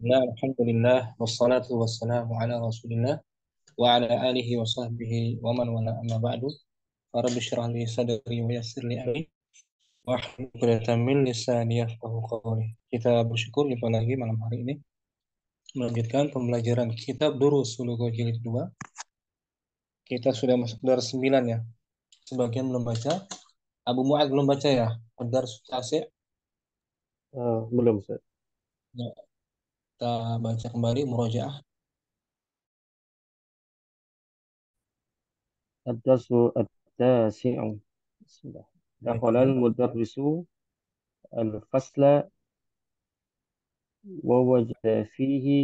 Nah, alhamdulillah wassalatu wassalamu ala Rasulillah wa ala alihi wa sahbihi wa man wala amma ba'du. Rabbi shrah li sadri wa yassir li amri wa hlul 'uqdatam min lisani yafqahu qawli. Kita bersyukur jumpa lagi malam hari ini melanjutkan pembelajaran kitab Durusul Lughah jilid 2. Kita sudah masuk dar 9 ya. Sebagian belum baca. Abu Mu'ad belum baca ya. Ad-Dars Tasi'. Belum, Ustaz. Ya, kita baca kembali murojaah. Ad-darsu at-tasi'u. Bismillah. Dakhala Baik. al-mudarrisu al-fasla wa wajada fihi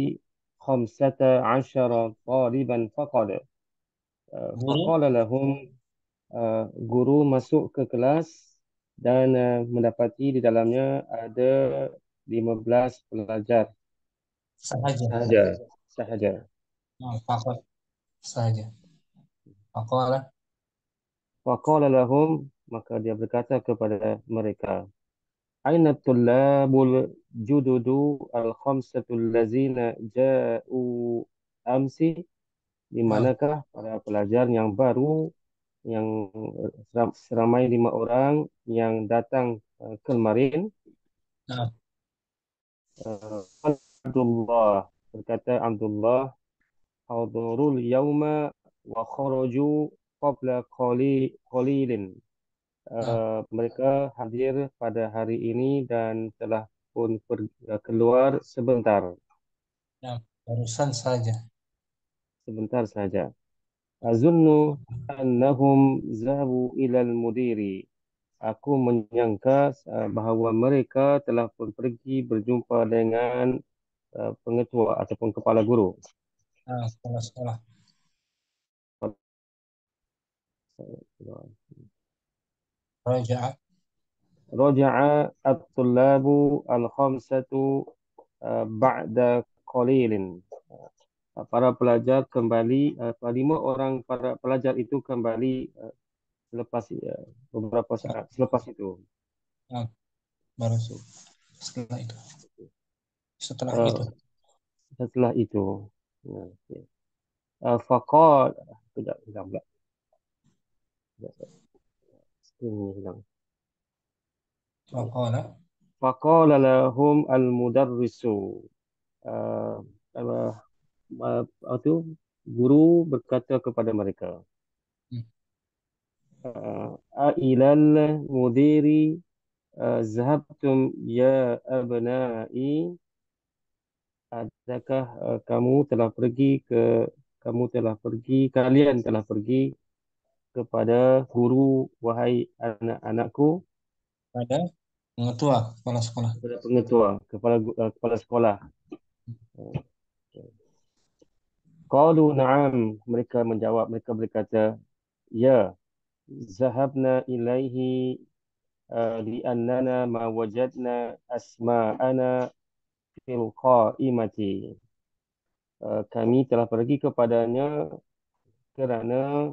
15 taliban faqala. Guru. Faqala lahum, guru masuk ke kelas dan mendapati di dalamnya ada 15 pelajar Sahaja. sahaja. Fakot sahaja. Faqala. Faqala lahum, maka dia berkata kepada mereka, Aina tullabul jududu al-khamsatul lazina ja'u amsi? Di Nah, manakah para pelajar yang baru yang seramai 5 orang yang datang kemarin? nah, Uh, Abdullah, berkata Abdullah, hadurul yawma wa kharaju qabla qalilin. nah, Mereka hadir pada hari ini dan telah pun keluar sebentar. nah, barusan saja. Sebentar saja. Azunnu annahum zahabu ilal mudiri. Aku menyangka bahawa mereka telah pun pergi berjumpa dengan pengetua ataupun kepala guru. Nah, sekolah-sekolah. Raja'a. Raja'a at-tullabu al-khamsatu ba'da qalilin. Para pelajar kembali, 5 orang para pelajar itu kembali selepas beberapa saat selepas itu. Nah, baru setelah itu. Setelah Uh, itu. Setelah itu, okay. Faqal, tidak hilang pula. Skrin hilang. Faqala. Faqala lahum al-mudarrisu. Uh, uh, itu guru berkata kepada mereka, Hmm. Ailal mudiri zahabtum ya abnai. Adakah kalian telah pergi kepada guru, wahai anak-anakku, Pada pengetua kepala sekolah. kepada pengetua, kepala sekolah. Qalu na'am, mereka menjawab, mereka berkata, ya, zahabna ilaihi li'annana ma wajadna asma'ana fil qa'imati. Kami telah pergi kepadanya kerana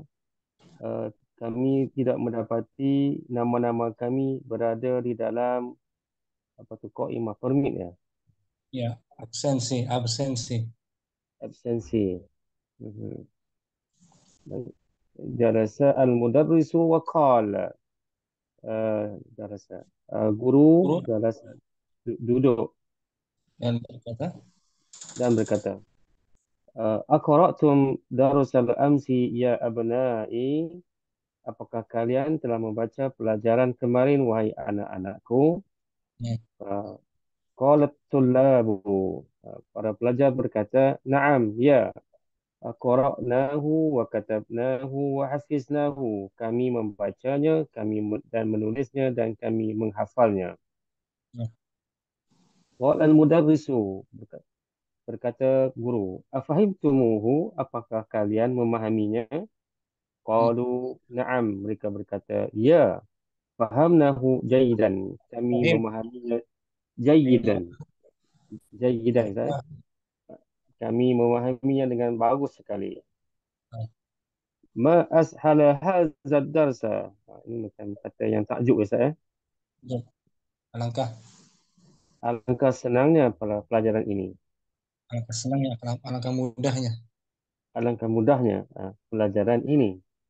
kami tidak mendapati nama-nama kami berada di dalam apa tu qaimah, permit ya, Ya, absensi, absensi. absensi. Mhm. Baik. Jalasa al-mudarrisu wa qala. Jalasa. Guru Guru jalasa, duduk dan berkata, dan berkata, Aqra'tum darusal amsi ya abna'i? Apakah kalian telah membaca pelajaran kemarin, wahai anak-anakku? ya, Uh, Qalat tullabu. Para pelajar berkata, Naam, ya. Qara'nahu wa katabnahu wa hafiznahu. Kami membacanya, dan menulisnya dan kami menghafalnya. ya, Qala al-mudarrisu, berkata guru, Afahimtumuhu, apakah kalian memahaminya? hmm. Qalu na'am, mereka berkata, ya. Fahamnahu jayidan, kami Fahim. memahaminya Iya. jayidan. Jayidan, saya. Ya. Kami memahaminya dengan bagus sekali. Nah, Ma ashala hazard darsa. Ini macam kata yang takjub ya saya. ya. Alangkah Alangkah senangnya pelajaran ini. Alangkah senangnya, alangkah mudahnya. Alangkah mudahnya pelajaran ini.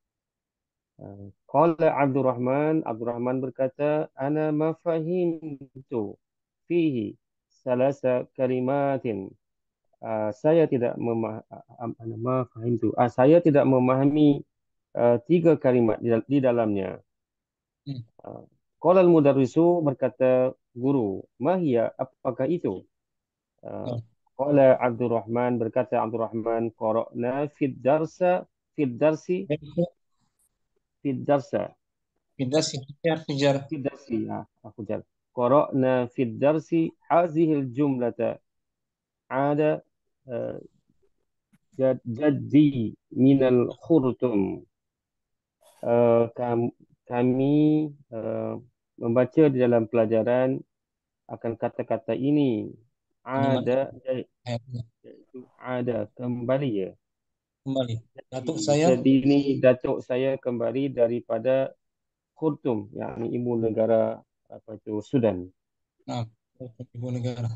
Qala Abdurrahman berkata, ana ma fahimtu fihi salasa kalimatin. Saya tidak saya tidak memahami tiga kalimat di dalamnya. Hmm. Uh, Qala al-mudarrisu berkata guru, mahia apakah itu? Uh, Nah, Qala Abdurrahman qara'na fid darsi itu fid darsa pindah sih, fijar, fijar. fid darsi aku jar. Qara'na fid darsi hadhihi al-jumlata ada uh, jaddi minal khurtum. Kami membaca di dalam pelajaran akan kata-kata ini. Ini makna Ada, ayatnya. iaitu ada, kembali ya. Kembali. Datuk Jadi, saya, jadi ini datuk saya kembali daripada Khartoum, yakni ibu negara apa itu Sudan. nah, ibu negara.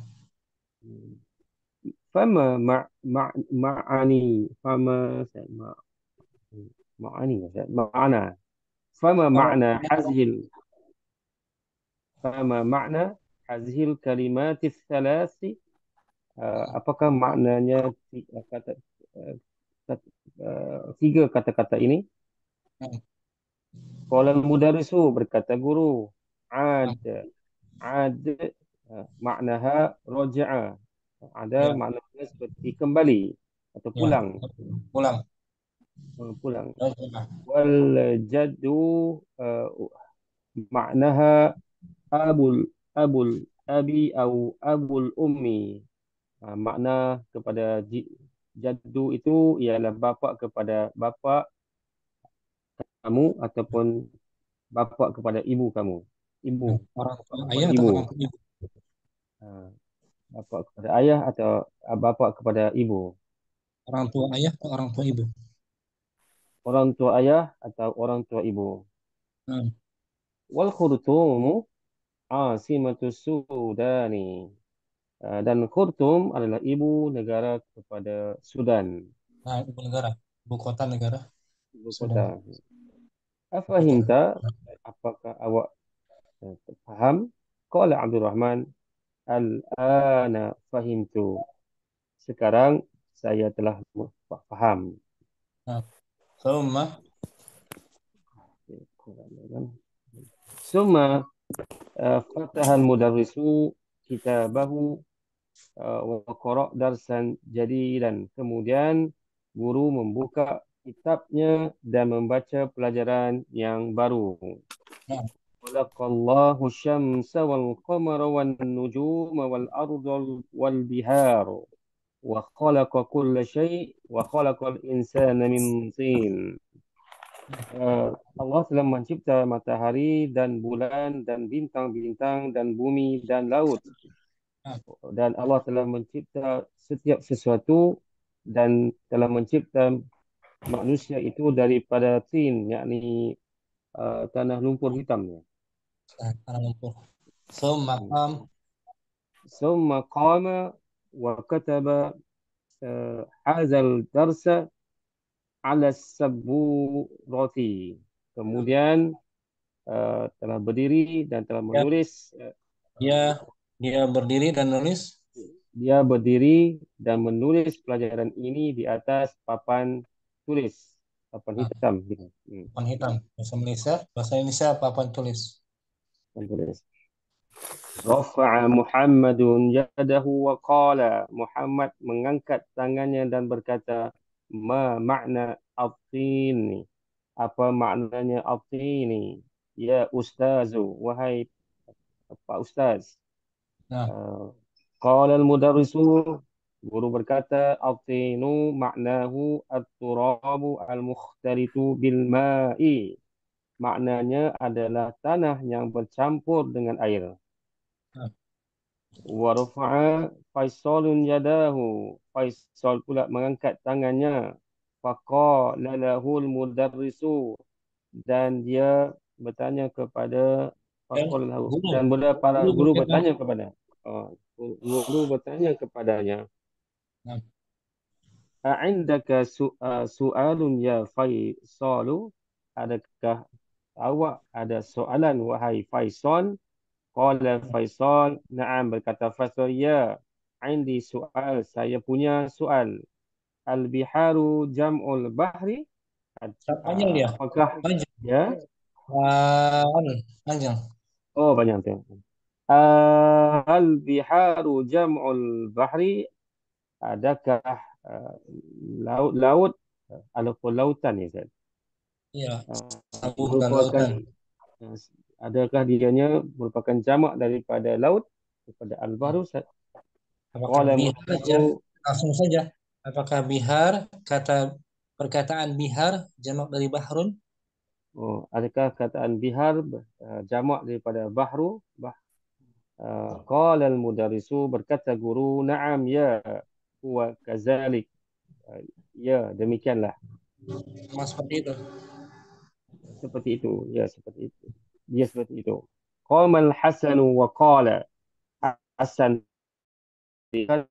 Fama ma'ani, fama ma'ani, ma'ana. Fama Kalau ma'na hazil فما معنى هذه الكلمات الثلاث apakah maknanya kata uh, tiga kata-kata ini nah, qala al-mudarrisu berkata guru nah, ad ad maknaha raja'a ada ya, maknanya seperti kembali atau ya, pulang pulang. pulang Raja'ah. wal jaddu uh, maknaha abul abul abi au abul ummi. Makna kepada jaddu itu ialah bapa kepada bapa kamu ataupun bapa kepada ibu kamu. Ibu, Nah, orang bapa tua kepada ayah atau ibu. orang tua ibu? Ah, Bapa kepada ayah atau bapa kepada ibu. Orang tua ayah atau orang tua ibu? Orang tua ayah atau orang tua ibu. Nah, Wal khurtumu asimatus Sudani. Dan Khartoum adalah ibu negara kepada Sudan, nah, ibu negara, ibu kota negara ibu Sudan, kota. ibu kota negara. Afahimta, apakah awak faham? Qala Abdurrahman, al-ana fahimtu. Sekarang saya telah faham. Nah, summa, Summa fatahal mudarrisu kitabahu wa qara' darsan jadidan. Kemudian guru membuka kitabnya dan membaca pelajaran yang baru. nah, Khalaqallahu syamsa wal qamara wan nujuma wal arda wal bihar. وخلق كل شيء وخلق الإنسان من طين. Allah telah mencipta matahari dan bulan dan bintang-bintang dan bumi dan laut. nah, Dan Allah telah mencipta setiap sesuatu dan telah mencipta manusia itu daripada tin, yakni tanah lumpur hitamnya. nah, tanah lumpur. Summa qam, ثم قام وكتب هذا الدرس على السبورة. Kemudian telah berdiri dan telah ya, menulis dia dia berdiri dan nulis. dia berdiri dan menulis pelajaran ini di atas papan tulis, papan Nah, hitam gitu. papan hitam. Bahasa Indonesia papan tulis. Papan tulis. Rafa'a Muhammadun yadahu wa qala. Muhammad mengangkat tangannya dan berkata, ma makna atini? Apa maknanya atini? Ya ustazu, wahai Pak Ustaz. Nah, Uh, Qala al-mudarrisu, guru berkata, atinu maknahu at-turabu al-mukhtalitu bil ma'i. Maknanya adalah tanah yang bercampur dengan air. nah, Wa rafa'a Faisalun yadahu. Faisal pula mengangkat tangannya. Faqala lahul mudarrisu. Dan dia bertanya kepada ya, Faqala lahu. guru, Dan bila para guru guru berkata, bertanya kepada guru bertanya kepadanya. Nah, A'indaka su'alun ya Faisalu? Adakah awak ada soalan wahai Faisal? Qala Faisal, na'am, berkata Faisal, ya. Indi soal, saya punya soal. Al-biharu jam'ul bahri? panjang dia. Apakah Panjang. ya? Panjang. Oh, banyak tu. Al-biharu jam'ul bahri? Adakah uh, laut-laut ataupun lautan ya Ustaz? Iya, sabuk dan Merupakan lautan. uh, adakah dianya merupakan jamak daripada laut daripada al-bahru Ustaz? Apakah Qala bihar aja? mudarrisu, Langsung saja. Apakah bihar, kata perkataan bihar, jamak dari bahrun? oh, adakah kataan bihar jamak daripada bahru? Qala al-mudarrisu, berkata guru, na'am ya, huwa kazalik. Uh, ya, demikianlah. Sama seperti itu. Seperti itu. Ya, seperti itu. Ya, seperti itu. Qamal Hasanu wa qala. Hasan berkata,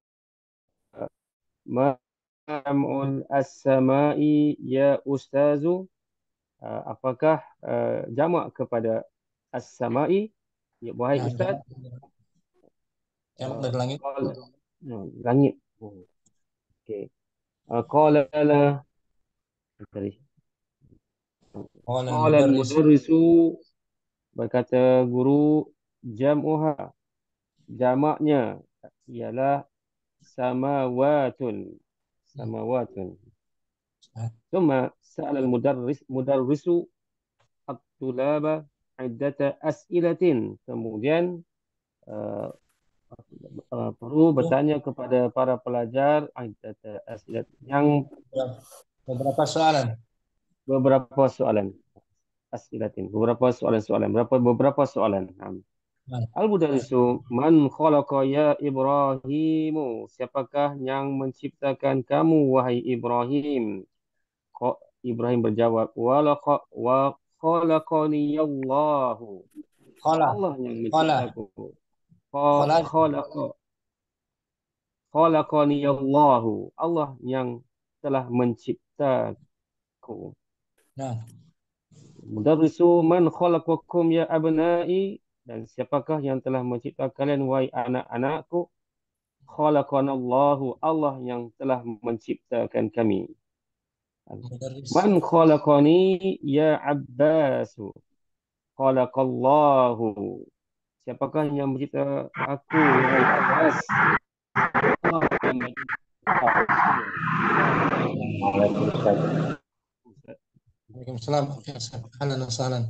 ma'amul as-sama'i ya ustazu. Apakah jamak kepada as-sama'i? Ya, wahai Nah, ustaz. jamak dari langit. Qala, langit. Oh, okey. Qala la. Tadi. Qala Qala al-mudarris. al-mudarrisu, berkata guru, jam'uha, jamaknya ialah samawatun. Samawatun. ثم سأل mudarrisu at-tulaba iddata as'ilatin. Kemudian uh, perlu bertanya kepada para pelajar iddata as'ilat yang Beberapa soalan. beberapa soalan. As'ilatin. Beberapa soalan. Nah, Al-Mudarrisu, man khalaqa ya Ibrahimu? Siapakah yang menciptakan kamu, wahai Ibrahim? Ibrahim berjawab, wa khalaqani Allahu. qala, Allah yang qala, menciptaku. qala. Khalaqa, khalaqani Allahu. Allah yang telah menciptaku. Nah, Mudarrisu, man khalaqakum ya abnai? Dan siapakah yang telah mencipta kalian, wahai anak-anakku? Khalaqanallahu, Allah yang telah menciptakan kami. mudarris. Man khalaqani ya Abbasu? Khalaqallahu. Siapakah yang mencipta aku, wahai Abbas? Allah yang mencipta aku. Waalaikumsalam. Waalaikumsalam. Ahlan wa sahlan.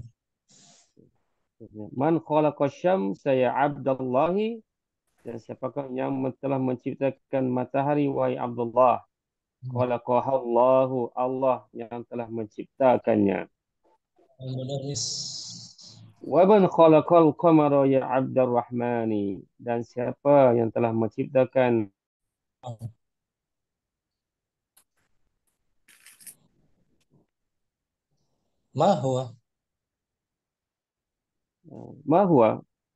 Man khalaqa syamsa ya Abdallahi? Dan siapakah yang telah menciptakan matahari, wahai Abdullah? Khalaqahallahu, Allah yang telah menciptakannya. Al-mudarris. Wa man khalaqal qamara ya Abdurrahmani? Dan siapa yang telah menciptakan Ma huwa? ma huwa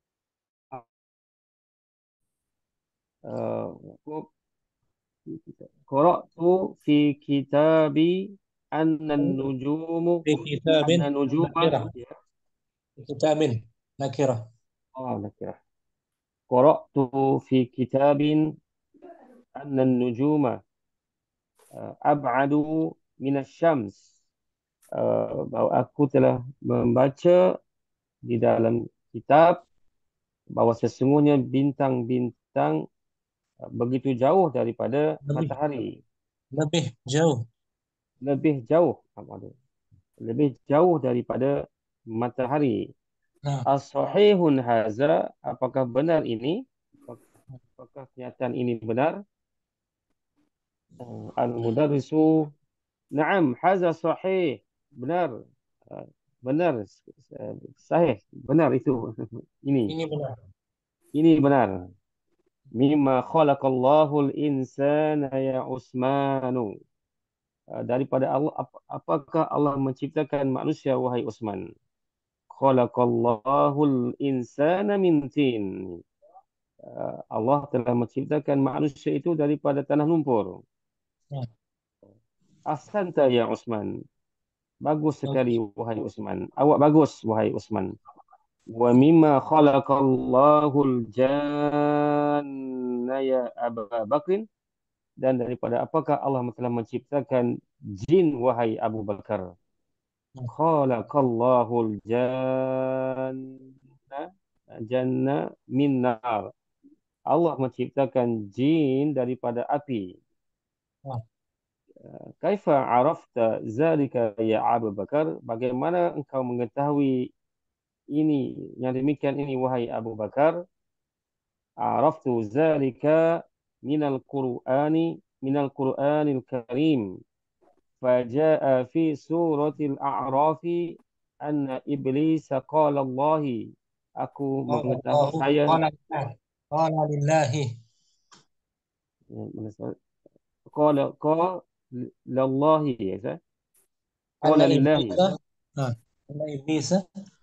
uh, qara'tu fi kitabi anna nujumu Fi kitabin anna nujuma nakirah. ya. Fi kitabin nakirah. Oh, nakirah. Qara'tu fi kitabin anna nujuma ab'adu minasyams. Bahawa aku telah membaca di dalam kitab bahawa sesungguhnya bintang-bintang begitu jauh daripada Lebih, matahari. lebih jauh. Lebih jauh. Lebih jauh daripada matahari. Nah, As-sahihun haza, apakah benar ini? Apakah kenyataan ini benar? Al-mudarrisu, na'am, haza sahih. Benar. Uh, Benar. Sahih. Benar itu. Ini. ini benar. Ini benar. Mimma khalaqallahu al-insana ya Utsmanu. Daripada Allah, apakah Allah menciptakan manusia, wahai Utsman? Khalaqallahu al-insana min tin. Allah telah menciptakan manusia itu daripada tanah lumpur. Ya. Ahsanta ya Utsman. Bagus sekali wahai Utsman. Awak bagus wahai Utsman. Wa mimma khalaqallahu al-janna ya Aba Bakrin. Dan daripada apakah Allah telah menciptakan jin wahai Abu Bakar. Khalaqallahu al-janna min nar. Allah menciptakan jin daripada api. Ya. Kaifa arafta zalika ya Abu Bakar? Bagaimana engkau mengetahui ini yang demikian ini wahai Abu Bakar? Araftu zalika minal Qur'anil Karim. Faja'a fi suratil A'rafi anna iblis qala Allah. Aku Qala mengetahui Allahu, saya qala lillahi. qala lillahi ya Ustaz? Qala Anna lillahi. iblisa. Nah, anna iblisa.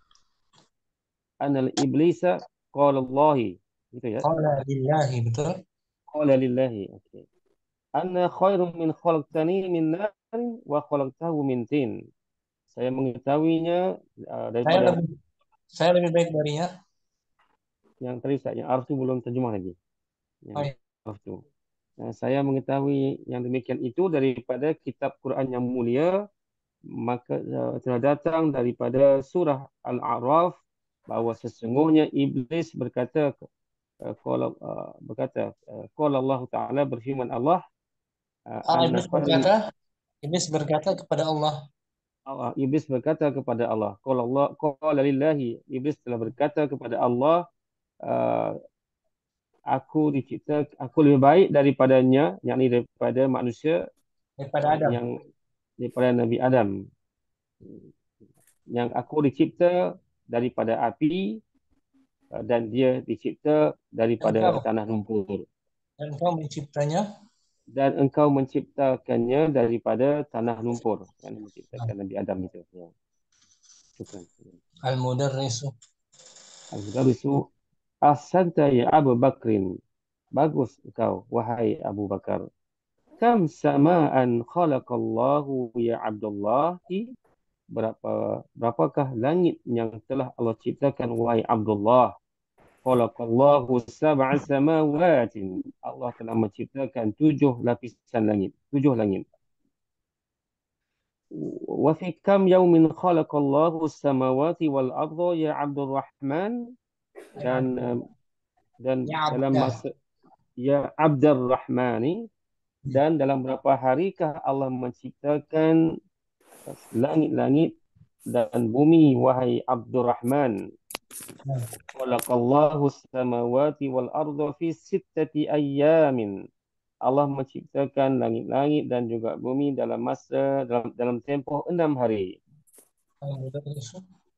Anal iblisa qala Allah. Gitu ya. Qala lillahi, betul. Qala lillahi. Okey. Anna khairum min khalaqtani min narin wa khalaqtahu min tin. Saya mengetahuinya Saya daripada lebih saya lebih baik darinya. yang tadi Ustaz, yang arf tu belum terjemah lagi. Yang Oh, ya. arf tu. Saya mengetahui yang demikian itu daripada kitab Quran yang mulia, maka telah datang daripada surah Al-A'raf bahawa sesungguhnya iblis berkata qala Allah Taala, berfirman Allah, anna khairun Iblis berkata kepada Allah. Iblis berkata kepada Allah, qala lillahi, iblis telah berkata kepada Allah, uh, aku lebih baik daripadanya, yakni daripada manusia, Daripada Adam. yang daripada Nabi Adam, yang aku dicipta daripada api, dan dia dicipta daripada Engkau tanah lumpur, dan engkau menciptanya. dan engkau menciptakannya daripada tanah lumpur, yang menciptakan Nabi Adam itu. Ya. Syukran. Al-Mudarrisu. Al-Mudarrisu. Ahsanta ya Abu Bakrin. Bagus engkau wahai Abu Bakar. Kam sama'an khalaqallahu ya Abdullah. Berapakah langit yang telah Allah ciptakan wahai Abdullah? Khalaqallahu sab'a samawatin. Allah telah menciptakan 7 lapisan langit, 7 langit. Wa fi kam yawmin khalaqallahu samawati wal arda ya Abdul Rahman. Dan Ya dalam Abdah. masa ya Abdul Rahmani, dan dalam berapa harikah Allah menciptakan langit-langit dan bumi wahai Abdul Rahman? Khalaqallahu samawati wal arda fi sittati ayyamin. Allah menciptakan langit-langit dan juga bumi dalam tempoh 6 hari. Al-Mudarrisu.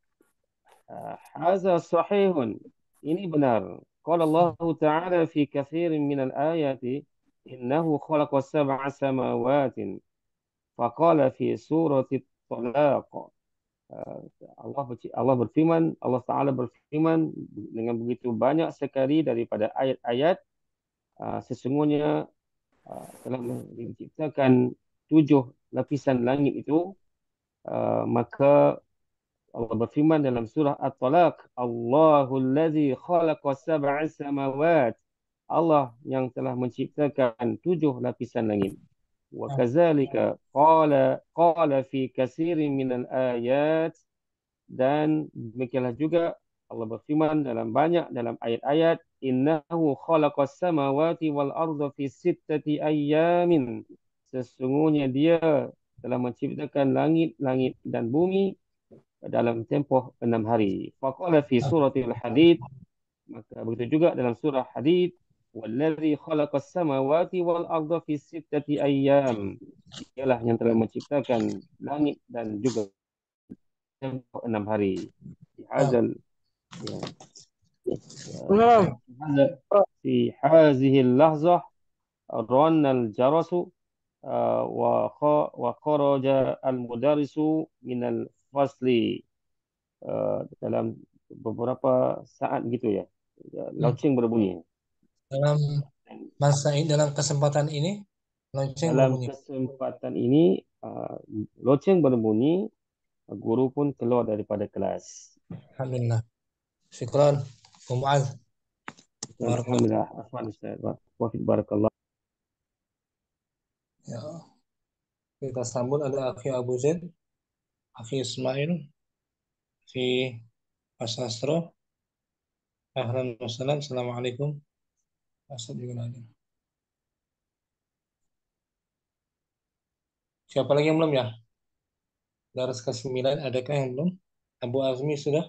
Hadza sahihun. Ini benar. Qala Allah Ta'ala fi katsirin minal ayati innahu khalaqa sab'a samawatin. Faqala fi surati Talaq. Allah Ta'ala berfirman dengan begitu banyak sekali daripada ayat-ayat, sesungguhnya telah diciptakan 7 lapisan langit itu. Maka Allah berfirman dalam surah At-Talaq, Allahul ladzi khalaqa sab'a samawat. Allah yang telah menciptakan 7 lapisan langit. Wa kadzalika qala fi katsirin minal ayat. Dan demikianlah juga Allah berfirman dalam ayat-ayat, innahu khalaqas samawati wal arda fi sittati ayyamin. Sesungguhnya dia telah menciptakan langit-langit dan bumi dalam tempoh 6 hari. Faqala fi suratil Hadid, maka begitu juga dalam surah Hadid, wallazi khalaqas samawati wal arda fi sittati ayyam. Dialah yang telah menciptakan langit dan juga tempoh 6 hari. Di hazal ya. في هذه اللحظة رن الجرس وخرج المدرس من الفصل. Dalam beberapa saat gitu ya, loceng berbunyi. Dalam masa ini, dalam kesempatan ini, lonceng Dalam berbunyi. kesempatan ini, loceng berbunyi, guru pun keluar daripada kelas. Alhamdulillah. Syukran. Mu'az. Dan Barakallah. alhamdulillah, afwan Ustaz. Wa fiik barakallah. Ya, kita sambut ada Akhi Abu Zaid, Akhi Ismail, Akhi Asastro. Ahlan wa salam. Assalamualaikum. Assalamualaikum. Siapa lagi yang belum ya? Daras ke-9 adakah yang belum? Abu Azmi sudah?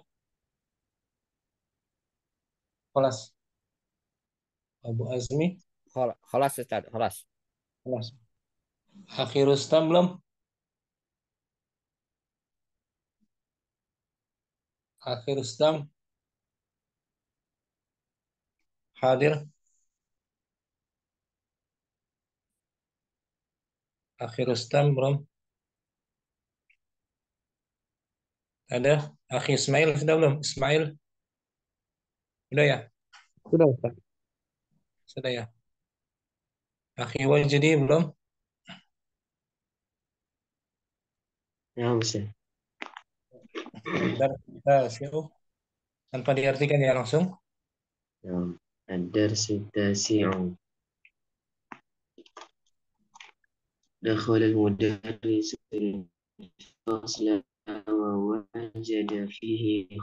Kelas. Abu Azmi. خلاص أستاذ خلاص. Kelas. Akhi Rustam belum? Akhi Rustam hadir. Akhi Rustam belum? Ada. Akhi Ismail sudah belum? Ismail sudah ya? Sudah Ustaz. Sudah ya. Akhi Wajidi belum? نعم أستاذ. Bentar, kita siap. Tanpa diartikan ya langsung. نعم. الدرس التاسع. دخل المدرس الفصل ووجد فيه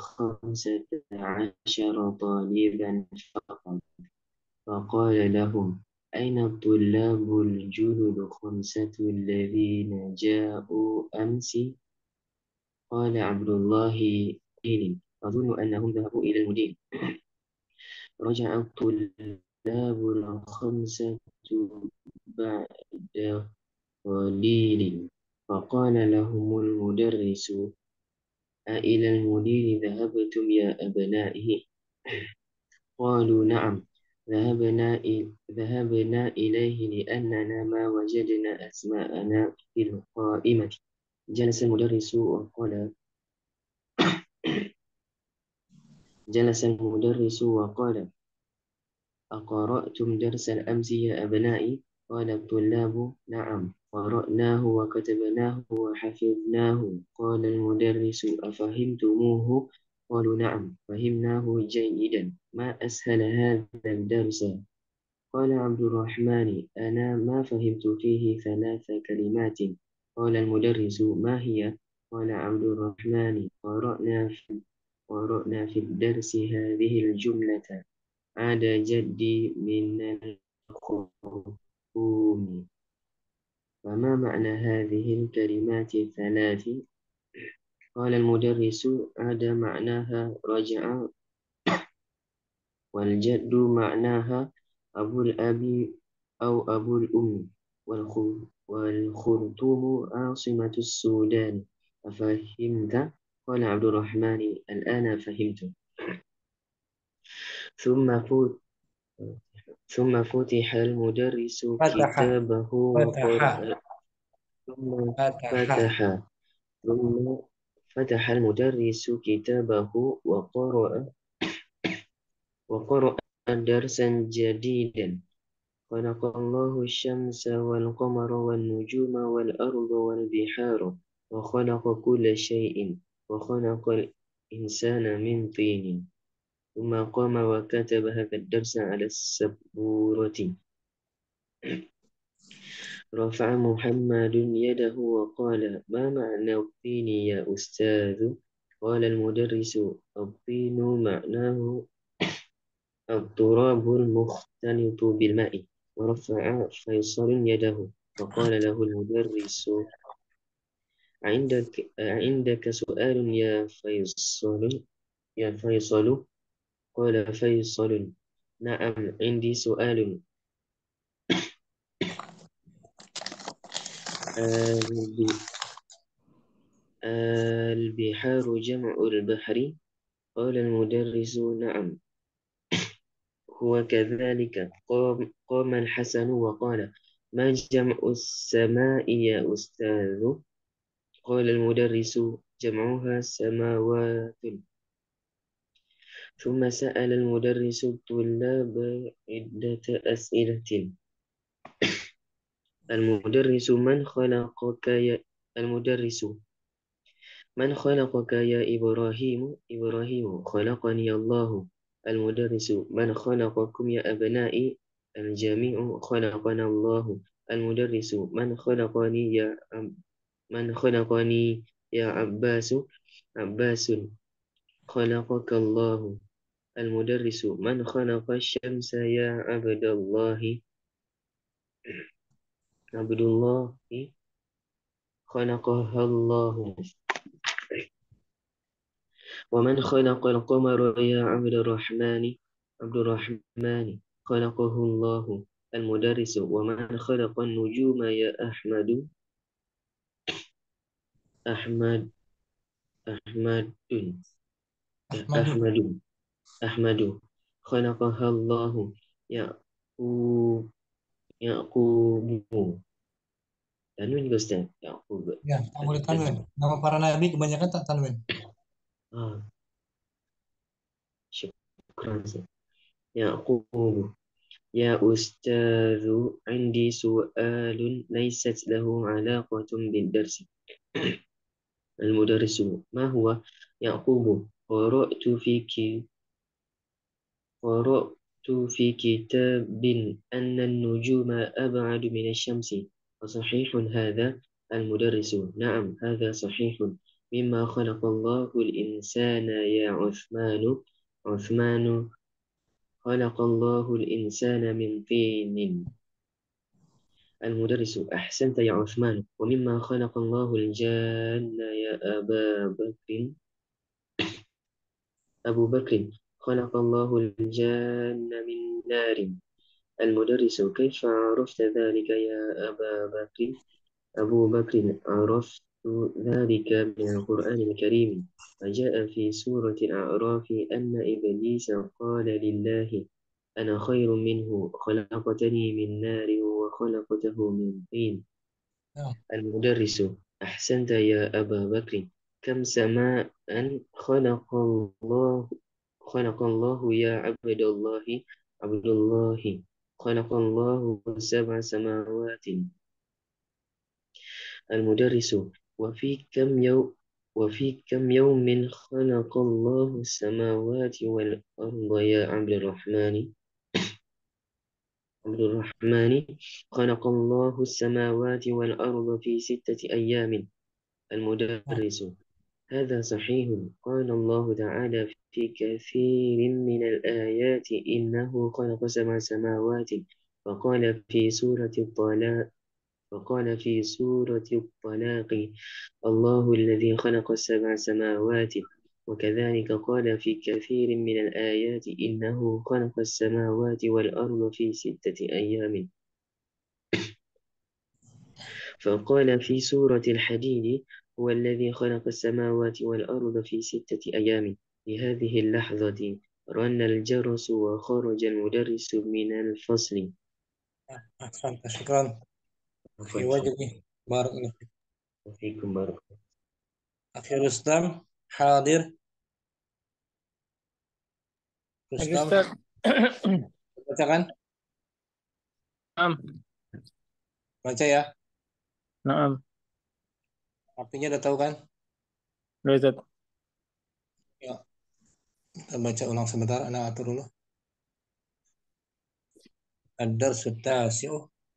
15 طالبا فقط. فقال لهم: أين الطلاب الجدد 5 الذين جاءوا أمس؟ قال عبد الله: إلي أظن أنهم ذهبوا إلى المدير. رجع الطلاب ال5 بعد قليل، فقال لهم المدرس: أإلى المدير ذهبتم يا أبنائي؟ قالوا: نعم، ذهبنا إليه لأننا ما وجدنا أسماءنا في القائمة. جلس المدرس وقال: أقرأتم درس الأمس يا أبنائي؟ قال الطلاب: نعم، قرأناه وكتبناه وحفظناه. قال المدرس: أفهمتموه؟ قالوا: نعم، فهمناه جيدا. ما أسهل هذا الدرس. قال عبد الرحمن: أنا ما فهمت فيه 3 كلمات. قال المدرس: ما هي؟ قال عبد الرحمن: قرأنا في الدرس هذه الجملة: عاد جدي من الخرطوم. فما معنى هذه الكلمات ال3؟ قال المدرس: عاد معناها رجع، والجد معناها أبو الأب أو أبو الأم، والخرطوم عاصمة السودان. أفهمت؟ قال عبد الرحمن: الآن فهمت. ثم فوت ثم فتح المدرس Fatahah. كتابه Fatahah. وقرأ. ثم Fatahah. فتح ثم فتح المدرس كتابه وقرأ درسا جديدا: خلق الله الشمس والقمر والنجوم والأرض والبحار وخلق كل شيء وخلق الإنسان من طين. ثم قام وكتب هذا الدرس على السبورة. رفع محمد يده وقال: ما معنى الطين يا أستاذ؟ قال المدرس: الطين معناه التراب المختلط بالماء. ورفع فيصل يده فقال له المدرس: عندك سؤال يا فيصل؟ قال فيصل: نعم، عندي سؤال. البحار جمع البحر؟ قال المدرس: نعم، هو كذلك. قام الحسن وقال: ما جمع السماء يا أستاذ؟ قال المدرس: جمعها سماوات. ثم سأل المدرس الطلاب عدة أسئلة. المدرس: من خلقك يا إبراهيم؟ إبراهيم: خلقني الله. المدرس: من خلقكم يا أبنائي؟ الجميع: خلقنا الله. المدرس: من خلقني يا عباس؟ عباس: خلقك الله. المدرس: من خلق الشمس يا عبد الله؟ عبد الله: خلقها الله. ومن خلق القمر يا عبد الرحمن؟ عبد الرحمن: خلقه الله. المدرس: ومن خلق النجوم يا أحمد؟ أحمد أحمد أحمد. أحمد أحمد: خلقها الله. يعقوب يعقوب. Tanwin juga Ustaz. Yaqub. Ya, tak boleh tanwin. Nama para nabi kebanyakan tak tanwin. Ah, syukran Ustaz. يعقوب: يا أستاذ عندي سؤال ليست له علاقة بالدرس. المدرس: ما هو؟ يعقوب: قرأت في كتاب أن النجوم أبعد من الشمس، أصحيح هذا؟ المدرس: نعم هذا صحيح. مما خلق الله الإنسان يا عثمان؟ عثمان: خلق الله الإنسان من طين. المدرس: أحسنت يا عثمان. ومما خلق الله الجان يا أبا بكر؟ أبو بكر: خلق الله الجان من نار. المدرس: كيف عرفت ذلك يا أبا بكر؟ أبو بكر: عرفت ذلك من القرآن الكريم، فجاء في سورة الأعراف أن إبليس قال لله: أنا خير منه، خلقتني من نار وخلقته من طين. Ya. المدرس: أحسنت يا أبا بكر. كم سماء خلق الله يا عبد الله؟ عبد الله: خلق الله 7 سماوات. المدرس: وفي كم يوم خلق الله السماوات والأرض يا عبد الرحمن؟ عبد الرحمن: خلق الله السماوات والأرض في 6 أيام. المدرس: هذا صحيح. قال الله تعالى في كثير من الآيات إنه خلق 7 سماوات. فقال في سورة الطلاق الله الذي خلق 7 سماوات. وكذلك قال في كثير من الآيات إنه خلق السماوات والأرض في 6 أيام. فقال في سورة الحديد هو الذي خلق السماوات والأرض في 6 أيام. لهذه اللحظة رن الجرس وخرج المدرس من الفصل. أحسنت. شكرا. في وجهي. بارك الله فيك. وفيكم بارك الله. أخي رستم حاضر. Lagi Rustam, Ustaz. bacakan. Naam. Baca ya. Naam. Artinya udah tahu kan? Udah, Ustaz. Ya. Kita baca ulang sebentar. Anak atur dulu. Ad-darsu tasi'u.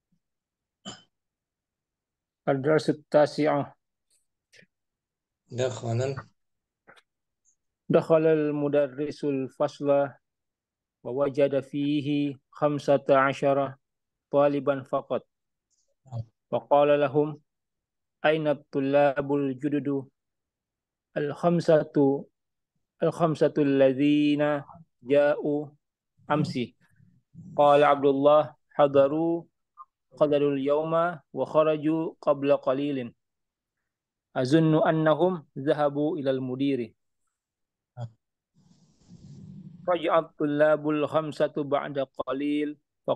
Ad-darsu tasi'ah. Dakhalan. Dakhala al-mudarrisul fasla wa wajada fihi 15 taliban faqat. Wa qala lahum aina at-tullabul jududu al-khamsatu alladhina ja'u amsi. Qala Abdullah hadaru qadarul yawma wa kharaju qabla qalilin. Azunnu annahum zahabu ilal mudiri. Raja'at tullabul khamsatu ba'da qalil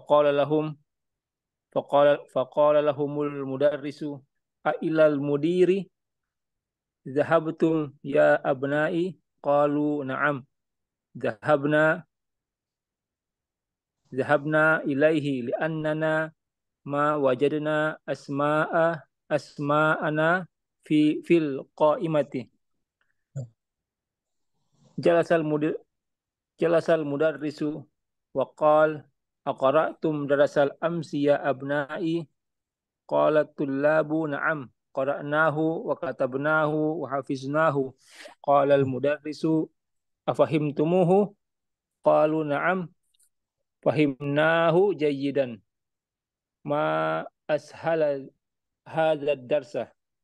faqala lahumul mudarrisu a ilal mudiri zahabtum ya abnai qalu na'am ذهبنا إليه لأننا ما وجدنا أسماءنا في القائمة. جلس المدرس وقال أقرأتم درس الأمس يا أبنائي؟ قال الطلاب نعم قرأناه وكتبناه وحفظناه. قال المدرس أفهمتموه؟ قالوا نعم فهمناه جيدا. ما أسهل هذا الدرس.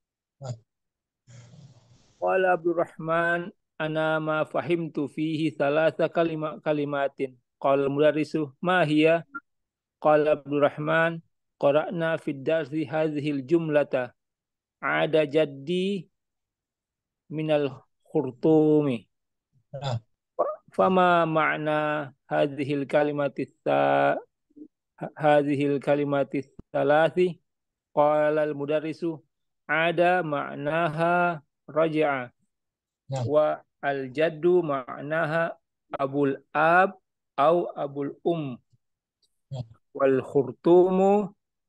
قال عبد الرحمن أنا ما فهمت فيه 3 كلمات. قال المدرس ما هي؟ قال عبد الرحمن قرأنا في الدرس هذه الجملة عاد جدي من الخرطوم. فما معنى هذه الكلمات الثلاث؟ قال المدرس عاد معناها رجع، والجد معناها أبو الآب أو أبو الأم، والخرطوم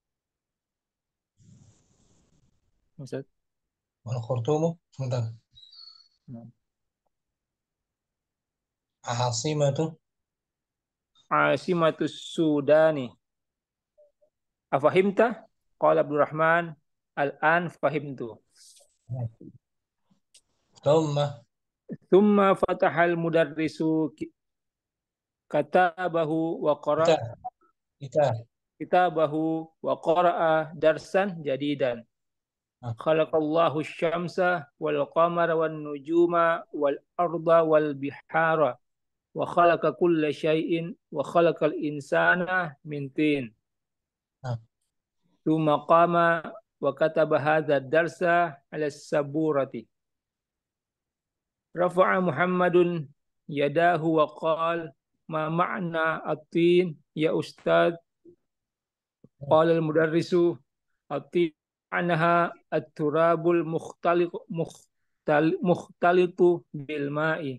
والخرطوم عاصمة عاصمة السودان. أفهمت؟ قال عبد الرحمن الآن فهمت. ثم فتح المدرس كتابه وقرأ درسا جديدا. خلق الله الشمس والقمر والنجوم والأرض والبحار وخلق كل شيء وخلق الإنسان من طين. ثم قام وكتب هذا الدرس على السبورة. رفع محمد يداه وقال ما معنى الطين يا أستاذ؟ قال المدرس الطين معناها التراب المختلط بالماء.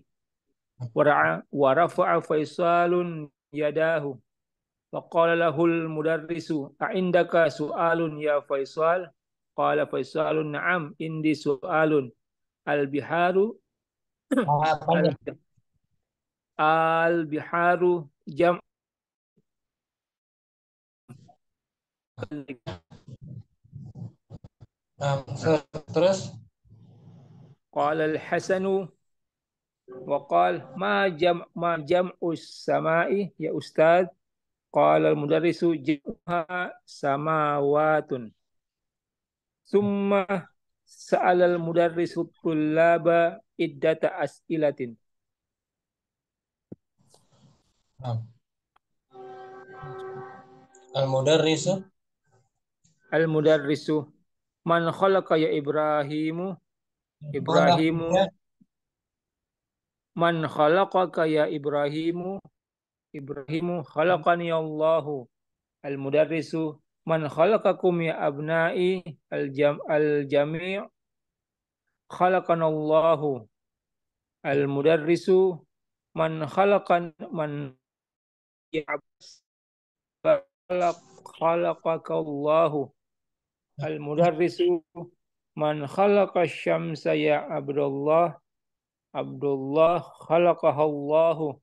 ورفع فيصال يداه فقال له المدرس أعندك سؤال يا فيصال؟ قال فيصال نعم عندي سؤال. البحار جمع. terus قال الحسن وقال ما جمع السماء يا أستاذ؟ قال المدرس جمعها سماوات. ثم سأل المدرس الطلاب عدة أسئلة. المدرس من خلق يا إبراهيم؟ من خلقك يا إبراهيم؟ إبراهيم خلقني الله. المدرس من خلقكم يا أبنائي؟ الجميع خلقنا الله. المدرس من خلقك الله. المدرس من خلق الشمس يا عبد الله؟ عبد الله خلقها الله.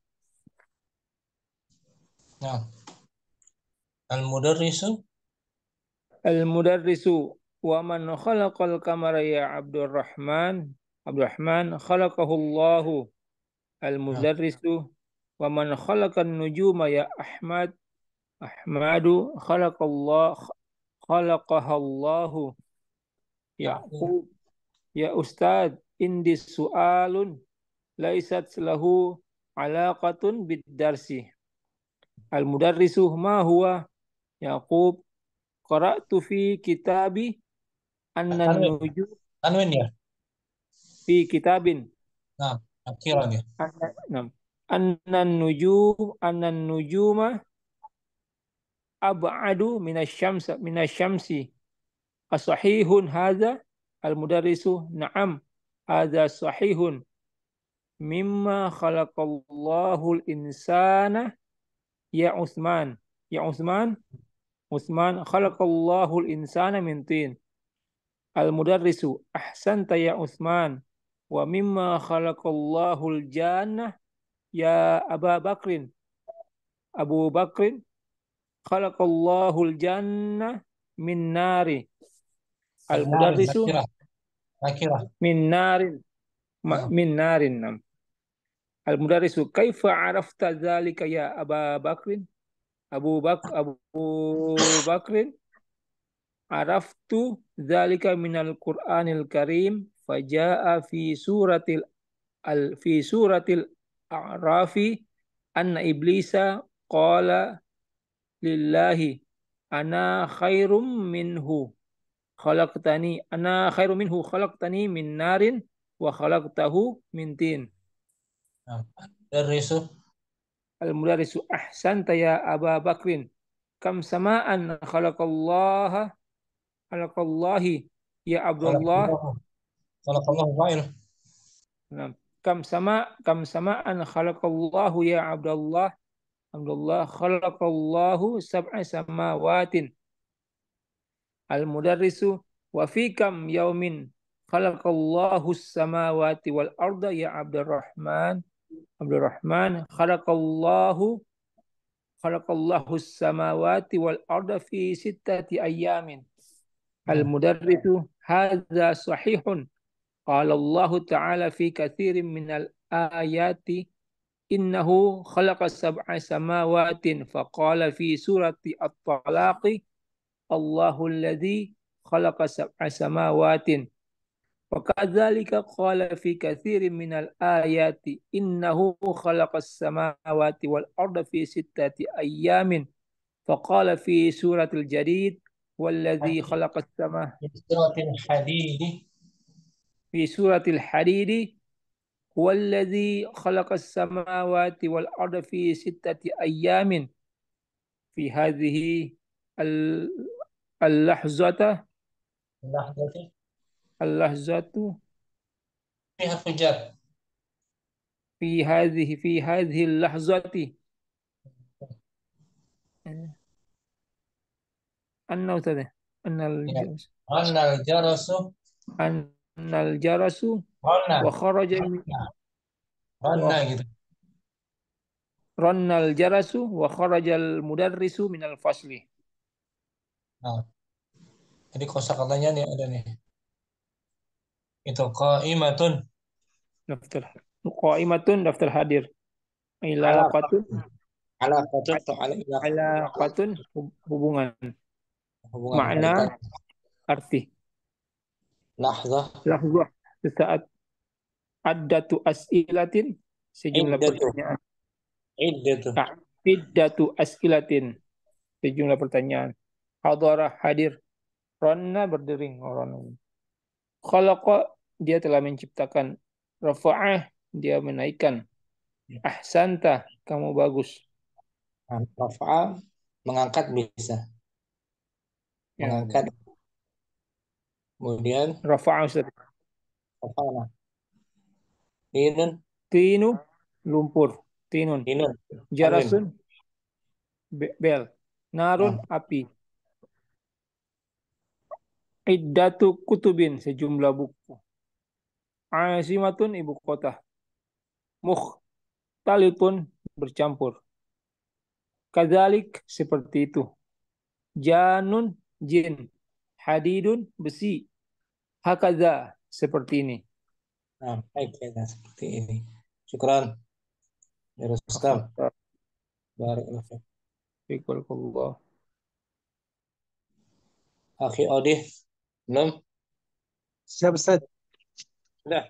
المدرس ومن خلق القمر يا عبد الرحمن؟ عبد الرحمن خلقه الله. المدرس ومن خلق النجوم يا أحمد؟ أحمد خلقها الله. يعقوب يا أستاذ عندي سؤال ليست له علاقة بالدرس. المدرس ما هو؟ يعقوب قرأت في كتابي أن النجوم في كتاب أن النجوم أبعد من الشمس. أصحيح هذا؟ المدرس نعم هذا صحيح. mimma khalaqallahul insana ya Utsman. Ya Utsman, Utsman khalaqallahul insana min tin. Al-mudarrisu ahsanta ya Utsman. Wa mimma khalaqallahul jannah ya Aba Bakrin. Abu Bakrin khalaqallahul jannah min nari. Narin, Al-mudarrisu nakirah, nakirah. min narin. Ah, Min narin. Nam. Al-mudarrisu kaifa arafta dzalika ya Aba Bakrin? Abu Bakrin araftu dzalika minal Qur'anil Karim faja'a fi suratil A'rafi anna iblisa qala lillahi ana khairum minhu khalaqtani min narin wa khalaqtahu min tin. ah. Darisu, Al-mudarrisu ahsanta ya Aba Bakrin kam sama'an khalaqallahi ya Abdullah. khalaqallahu, khalaqallahu fa'il. Nah, kam sama'an khalaqallahu ya Abdullah. Abdullah khalaqallahu sab'a samawatin. Al-mudarrisu wa fi kam yaumin khalaqallahu samawati wal arda ya Abdurrahman. Abdurrahman khalaqallahu samawati wal arda fi sittati ayamin. Al-mudarrisu hadza sahihun. Qala Allah Ta'ala fi katsirin minal ayati innahu khalaqa sab'a samawatin faqala fi surati At-Talaq Allahu alladhi khalaqa sab'a samawatin wa kadzalika qala fi katsirin minal ayati innahu khalaqa as-samawati wal arda fi sittati ayyamin faqala fi suratil Jadid والذي خلق السماء Suratil hadidi, في سورة الحديد هو الذي خلق السماوات والأرض في 6 أيام في هذه اللحظة lahdati, اللحظة fiha fujar. في هذه اللحظة أنه تده أن Ya. الجرس Annal jarasu, أن الجرس rana, وخرج rana gitu. رن الجرس وخرج المدرس من الفصل. Nah, jadi kosakatanya nih ada nih. Itu qaimatun, دفتر قائمة دفتر حاضر ala, علاقة ala qatun atau ala ilaq, علاقة hubungan hubungan makna kaitan. arti Lahzah, lahzah sesaat addatu as'ilatin sejumlah iddatu, pertanyaan iddatu. iddatu as'ilatin sejumlah pertanyaan hadara hadir ronna berdering orang khalaqa dia telah menciptakan rafa'ah dia menaikkan ahsanta kamu bagus Nah, rafa'a mengangkat bisa, ya mengangkat. Kemudian rafa'ah Ustaz. rafa'na. Dinun, Tinu lumpur tinun dinun, tanwin. jarasun bel narun Nah, api iddatu kutubin sejumlah buku asimatun ibu kota mukhtalitun bercampur kadzalik seperti itu janun jin hadidun besi hakaza seperti ini. nah, baik ya, seperti ini. Syukran. Ya Rustam. Barakallahu fiik. Barakallahu. Akhi Odih, belum? Siap, Ustaz. Sudah?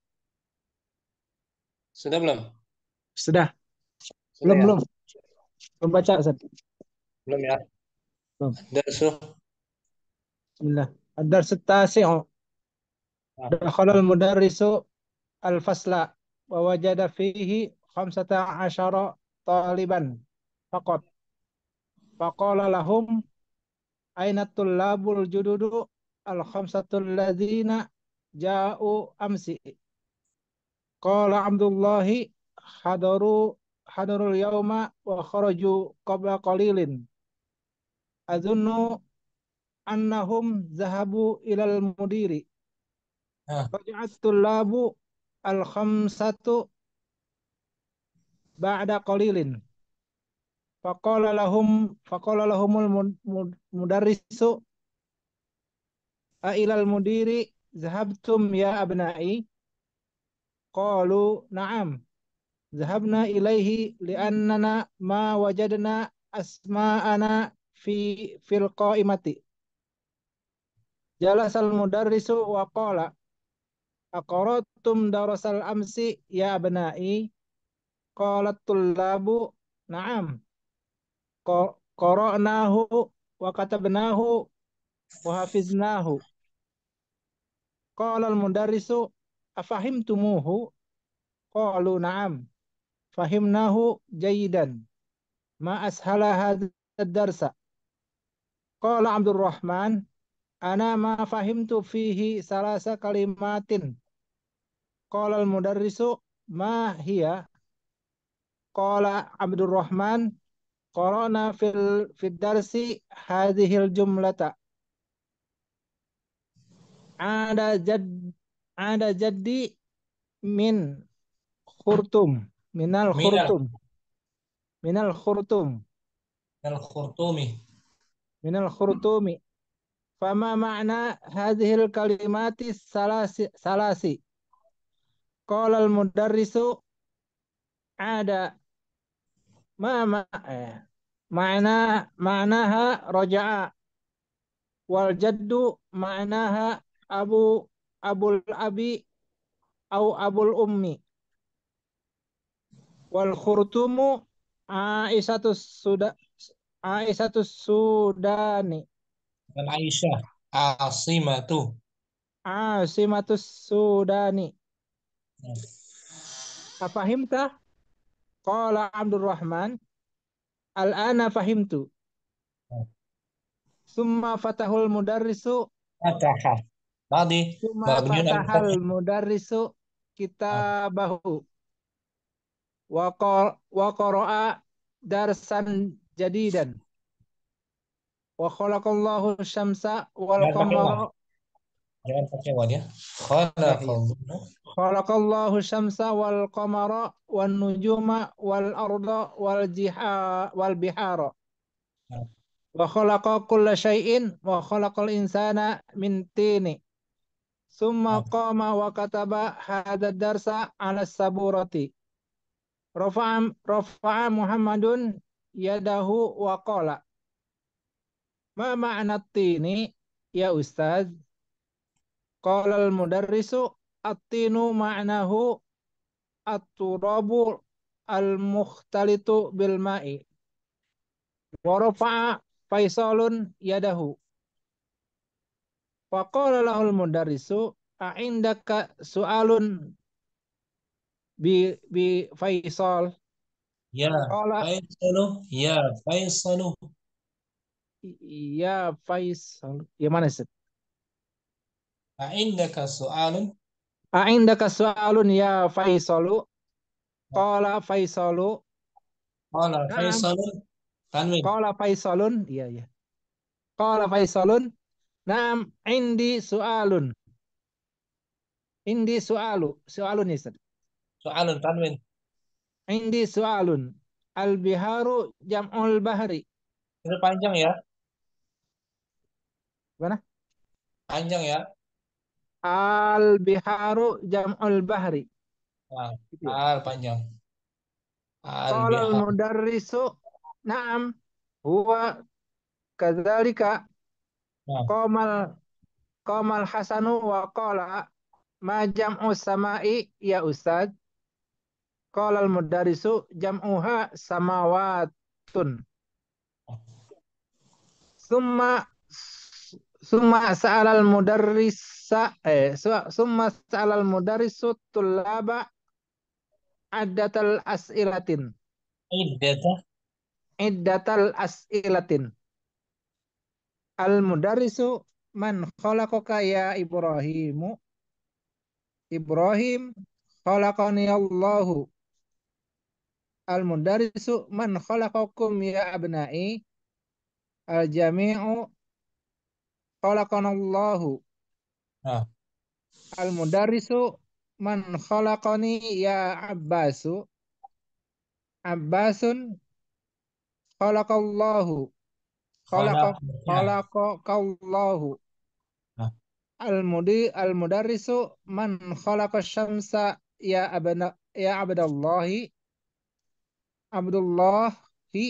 Sudah belum? Sudah. Sudah ya? Belum. Belum baca, Ustaz. Belum ya? Belum. Darsu. Bismillah. الدرس التاسع دخل المدرس الفصل ووجد فيه 15 طالبا فقط فقال لهم أين الطلاب الجدد الخمسة الذين جاءوا أمس Qala Abdullahi hadaru hadarul yauma wa kharaju qabla qalilin. Azunnu annahum zahabu ilal mudiri. Ah, Raja'at tullabu al-khamsatu ba'da qalilin. Faqala lahumul mudarrisu a ilal mudiri zahabtum ya abna'i. Qalu na'am. Zahabna ilaihi li'annana ma wajadna asma'ana fil qa'imati. Jalasal mudarrisu wa qala aqaratum darasal amsi ya abna'i. Qalat tullabu na'am. Qara'nahu wa katabnahu wa hafiznahu. Qala al mudarrisu afahimtumuhu? Qalu na'am. Fahimnahu jayidan. Ma ashala hadzal darsa. Qala Abdurrahman ana ma fahimtu fihi salasa kalimatin. Qala al mudarrisu ma hiya? Qala Abdurrahman qara'na fil darsi hadhil jumlata. Ada jad ada jaddi min khurtum minal minal khurtum minal khurtum minal khurtumi. minal khurtumi. Fama ma'na hadhil kalimati salasi. Qala al mudarrisu ada ma ma'na ma'naha raja'a wal jaddu ma'naha abu abul abi au abul ummi wal khurtumu aisatus suda aisatus sudani Dan Aisyah. Asimatu. asimatus sudani. Hmm. Afahimta? Qala Abdurrahman al-ana fahimtu. Summa fatahul mudarrisu Fataha. Tadi Summa mabniun al fatahal fath. mudarrisu Ah, kitabahu wa qara'a darsan jadidan wa khalaqallahu syamsa wal jangan pakai wa. qamara. Jangan pakai wa ya. Ya, iya. Khalaqallahu. Khalaqallahu syamsa wal qamara wan nujuma wal arda wal bihara Nah, wa khalaqa kulla syai'in wa khalaqal insana min tini. Summa nah. qama wa kataba hadha darsa ala saburati. Rafa'a Muhammadun yadahu wa qala ma ma'na tini ya ustaz. Qala al mudarrisu at-tinu ma'nahu at-turabu al-mukhtalitu bil ma'i. Wa rafa'a Faisalun yadahu. Wa qala lahul mudarrisu a'indaka su'alun bi Faisal. Ya, Qala Faisalu. Ya, Faisalu. ya Faisal. Ya mana sih? Indaka soalun. A'indaka su'alun ya Faisalu. Qala Faisalu. Qala Naam. Faisalun. Tanwin. Qala Faisalun. Iya, iya. Qala Faisalun. Naam. Indi su'alun. Indi su'alu. Su'alun ya, Ustaz. Soalun tanwin. Indi su'alun. Al-biharu jam'ul bahri. Itu panjang ya. Mana? Panjang ya. Al-biharu jam'ul bahri. Nah, Gitu ya. panjang. Qala Al-bihar. al-mudarrisu. Naam. Huwa kadzalika Nah, qamal qamal Hasanu wa qala ma jam'u sama'i ya Ustaz. Qala al-mudarrisu jam'uha samawatun. Summa summa sa'alal mudarrisa summa sa'alal mudarrisu tullaba addatal as'ilatin iddata. iddatal as'ilatin. Al mudarrisu man khalaqaka ya Ibrahimu. Ibrahim khalaqani Allahu. Al-mudarrisu man khalaqakum ya abna'i. Al-jami'u khalaqana Allahu. Nah, Al-mudarrisu man khalaqani ya Abbasu. Abbasun khalaqallahu. Khalaqa khalaqnya. khalaqakallahu. Nah, Al-mudarrisu man khalaqa syamsa ya Abdallahi. Abdullahi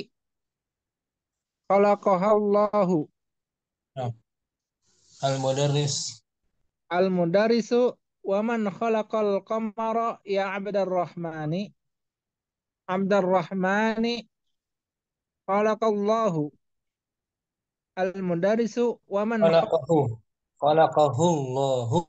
khalaqahallahu. nah. Al-mudarris. Al-mudarrisu wa man khalaqal qamara ya Abdurrahmani. Abdurrahmani khalaqallahu. Al-mudarrisu wa man Khalaqahu. Khalaqahu Allahu.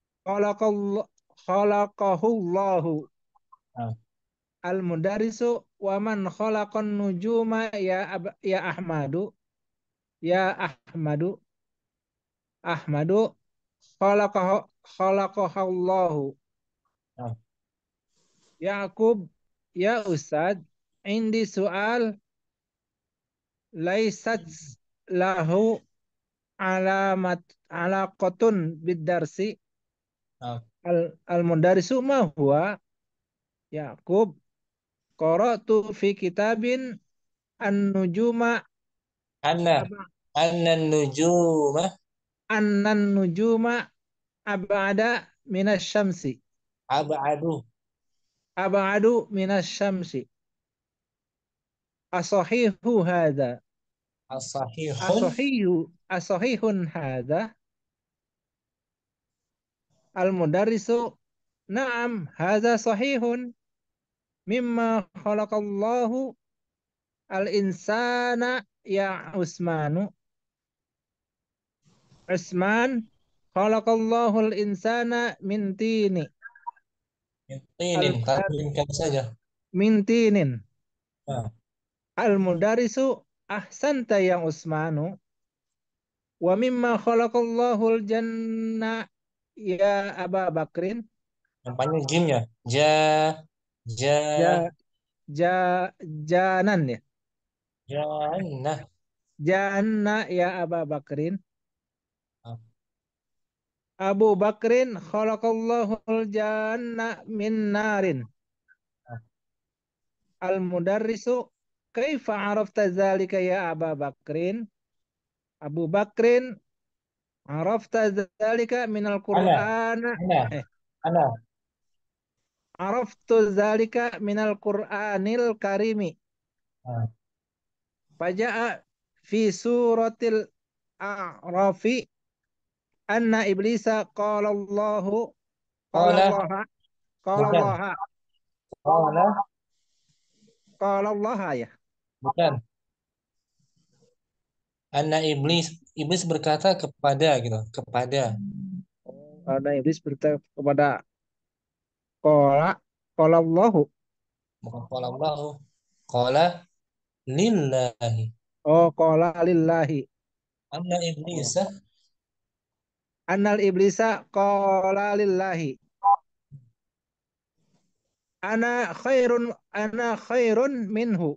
khalaqahullahu. Nah, Al-mudarrisu wa man khalaqan nujuma ya Ahmadu. Ya Ahmadu. Ahmadu khalaqahallahu. nah. Yaqub ya Ustad, indi soal laisat lahu alamat alaqatun bidarsi. Nah. Al-mudarrisu ma huwa? Yaqub qara'tu fi kitabin an-nujuma Anna. aba- Anna nujuma. annan nujuma ab'ada minasyamsi. Ab'adu. Ab'adu minasyamsi. Asahihu hadha. As-sahihun. Asahihun hadha. Al-mudarrisu na'am hadha sahihun mimma khalaqallahu al-insana ya Usmanu. Usman khalaqallahu al-insana min tini. Tinin. Tanwinkan saja. Min tinin. Nah, Al-mudarrisu ahsanta ya Usmanu. Wa mimma khalaqallahu al-janna ya Aba Bakrin. yang panjang jimnya. Ja. Ja. Ja, ja, janan ya. Jannah. Janna ya Aba Bakrin. Nah, Abu Bakrin khalaqallahu al-janna min narin. nah. Al-mudarrisu kaifa arafta zalika ya Aba Bakrin? Abu Bakrin arafta zalika min Ana. al-Qur'an. Ana. Eh, Ana. araftu zalika min al-Qur'anil karimi. Nah, Faja'a fi suratil A'rafi anna iblisa qala Allahu qala Qala. Allah qala Bukan. Allah Qala. qala Allah ya. Bukan. Anna iblis berkata kepada gitu, kepada. Karena iblis berkata kepada qala qala Allahu. Bukan qala Allahu. Qala lillahi. Oh, qala lillahi. Anna Oh. iblisa. Annal iblisa qala lillahi. Ana khairun minhu.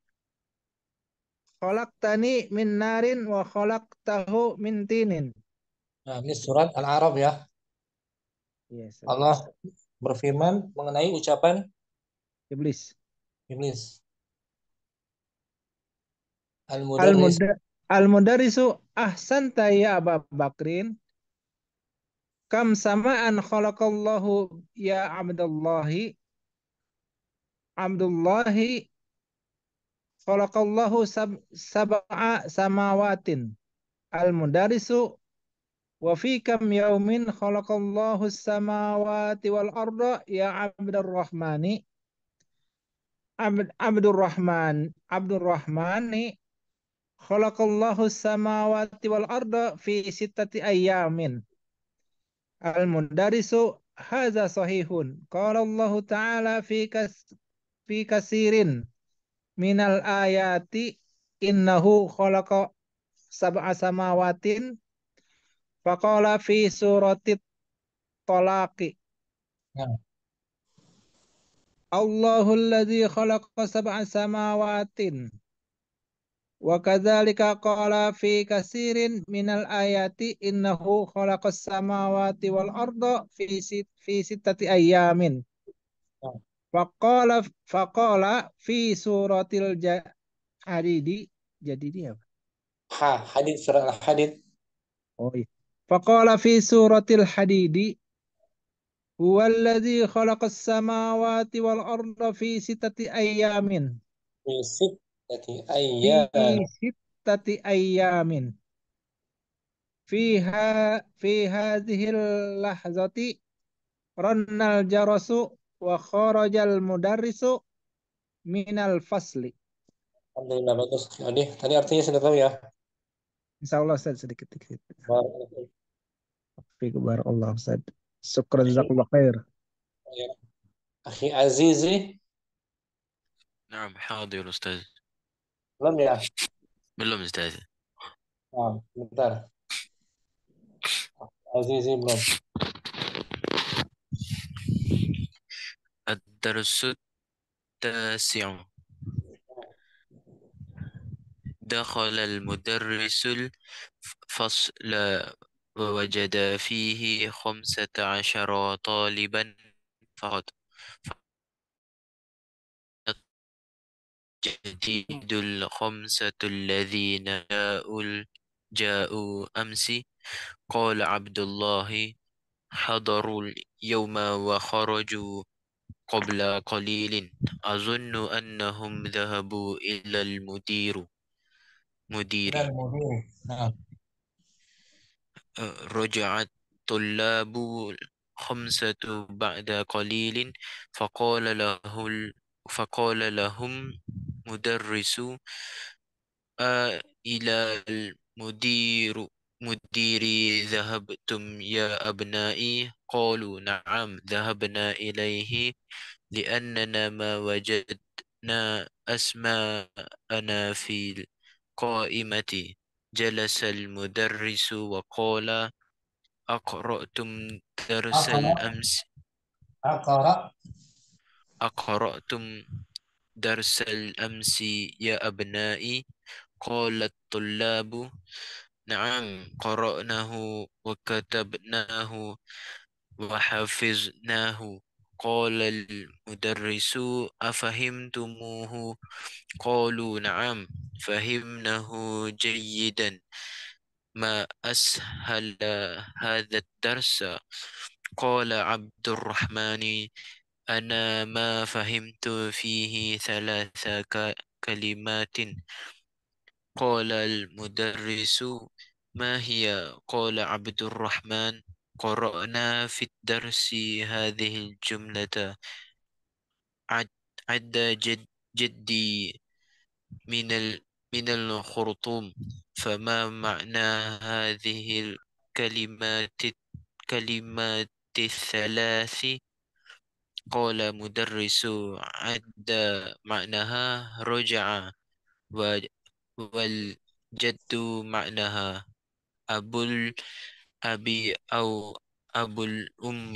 Khalaqtani min narin wa khalaqtahu min tinin. Nah, ini surat Al-A'raf ya. Yes, Allah berfirman mengenai ucapan iblis. iblis. Al-mudarris. Al-mudarrisu ahsanta ya Aba Bakrin. Kam sama'an khalaqallahu ya Abdullahi. Abdullahi khalaqallahu sab'a samawatin. Al-mudarrisu wa fi kam yaumin khalaqallahu samawati wal arda ya Abdurrahmani. Abdurrahmani khalaqallahu samawati wal arda fi sittati ayyamin. Al-mudarrisu hadza sahihun. Qala Allah Ta'ala fi kasirin minal ayati innahu khalaqa sab'a samawatin faqala fi surati talaqi. Nah, Allahul ladzi khalaqa sab'a samawatin wa kadzalika qala fi katsirin minal ayati innahu khalaqas samawati wal arda fi sittati ayyamin. نعم. Faqala fi suratil hadidi. Jadi dia apa? Hadid surah Al-Hadid. Oh iya. Faqala fi suratil hadidi huwallazi khalaqas samawati wal arda fi sittati ayyamin. Fi sittati Fi ayyam. sittati ayyamin. Fi hadhil lahzati rannal jarasu wa kharajal mudarrisu minal fasli. Alhamdulillah, bagus. Tadi artinya sudah tahu ya. Insya Allah Ustaz sedikit-sedikit. Barakallahu Fiik barakallah Ustaz. Syukran Akhi, jazakallah khair. ya. Akhi Azizi, نعم حاضر أستاذ. belum ya? belum أستاذ. Nah, bentar. Azizi belum. الدرس التاسع. دخل المدرس الفصل ووجد فيه 15 طالبا فقط. جديد الخمسة الذين جاءوا أمس. قال عبد الله حضروا اليوم وخرجوا قبل قليل. أظن أنهم ذهبوا إلى Ilal مدير. mudir. Nah, رجع الطلاب خمسة بعد قليل. فقال لهم مدرس إلى مدير ذهبتم يا أبنائي؟ قالوا نعم ذهبنا إليه لأننا ما وجدنا أسماءنا في القائمة. جلس المدرس وقال أقرأتم درس Aqra, الأمس؟ Aqra. أقرأتم درس الأمس يا أبنائي؟ قال الطلاب نعم قرأناه وكتبناه وحفظناه. قال المدرس أفهمتموه؟ قالوا نعم فهمناه جيدا. ما أسهل هذا الدرس؟ قال عبد الرحمن أنا ما فهمت فيه 3 كلمات. قال المدرس ما هي؟ قال عبد الرحمن قرأنا في الدرس هذه الجملة: عد جدي من من الخرطوم. فما معنى هذه الكلمات الثلاث؟ قال مدرس عد معناها رجع، والجد معناها أبو الأبي أو أبو الأم،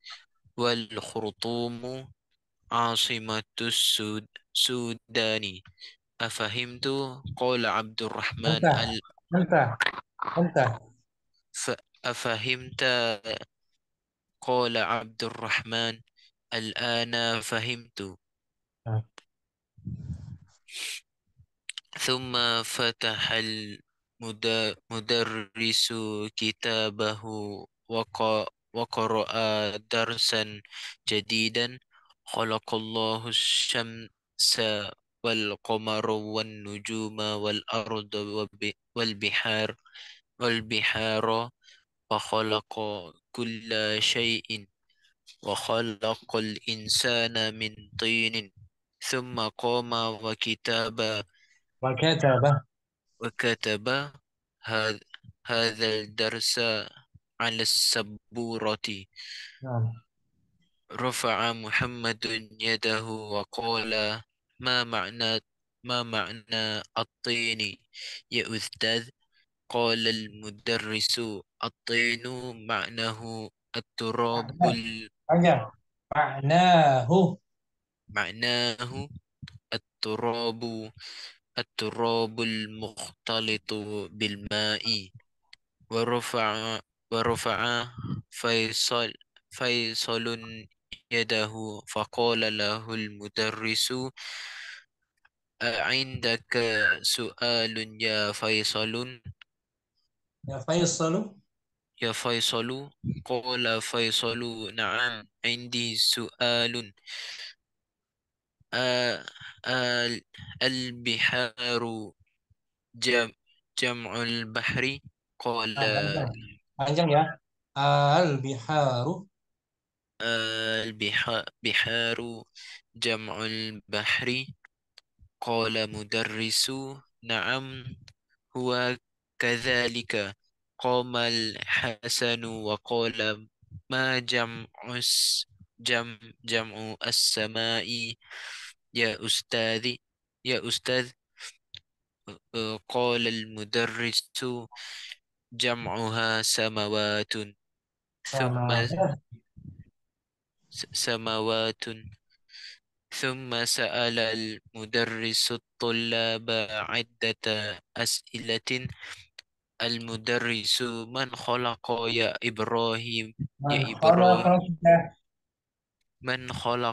والخرطوم عاصمة السودان. أفهمت؟ قال عبد الرحمن Anta, anta, anta. أفهمت؟ قال عبد الرحمن الآن فهمت. Nah, ثم فتح المدرس كتابه وقرأ درسا جديدا: خلق الله الشمس والقمر والنجوم والأرض والبحار وخلق كل شيء وخلق الإنسان من طين. ثم قام Wa وكتب هذا الدرس على السبورة. Nah, رفع محمد يده وقال ما معنى الطين يا أستاذ؟ قال المدرس الطين معناه التراب panjang. Ma'nahu. معناه التراب التراب المختلط بالماء. ورفع ورفع فيصل يده فقال له المدرس: عندك سؤال يا فيصل؟ يا فيصل. يا فيصل. قال فيصل: نعم عندي سؤال. آه آه البحار جم جمع البحر. قال: Panjang. Panjang ya. Al-biharu. البحار جمع البحر. قال مدرس: نعم هو كذلك. قام الحسن وقال: ما جمع السماء يا أستاذ يا أستاذ؟ قال المدرس: جمعها سماوات. ثم Sama. سماوات. ثم سأل المدرس الطلاب عدة أسئلة. المدرس: من خلق يا إبراهيم؟ يا Man إبراهيم khalaqaka. من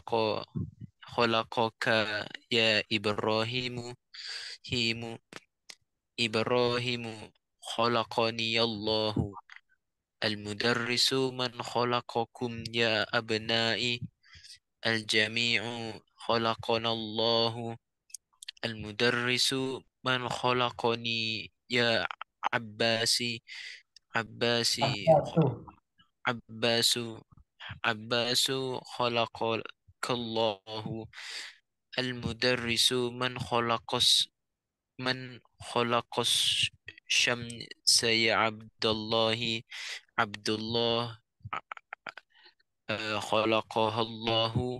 خلقك يا إبراهيم؟ هيم إبراهيم خلقني الله. المدرس: من خلقكم يا أبنائي؟ الجميع خلقنا الله. المدرس: من خلقني يا عباسي؟ عباسي Satu. عباس عباس خلقك الله. المدرس: من خلق الشمس يا عبد الله؟ عبد الله خلقها الله.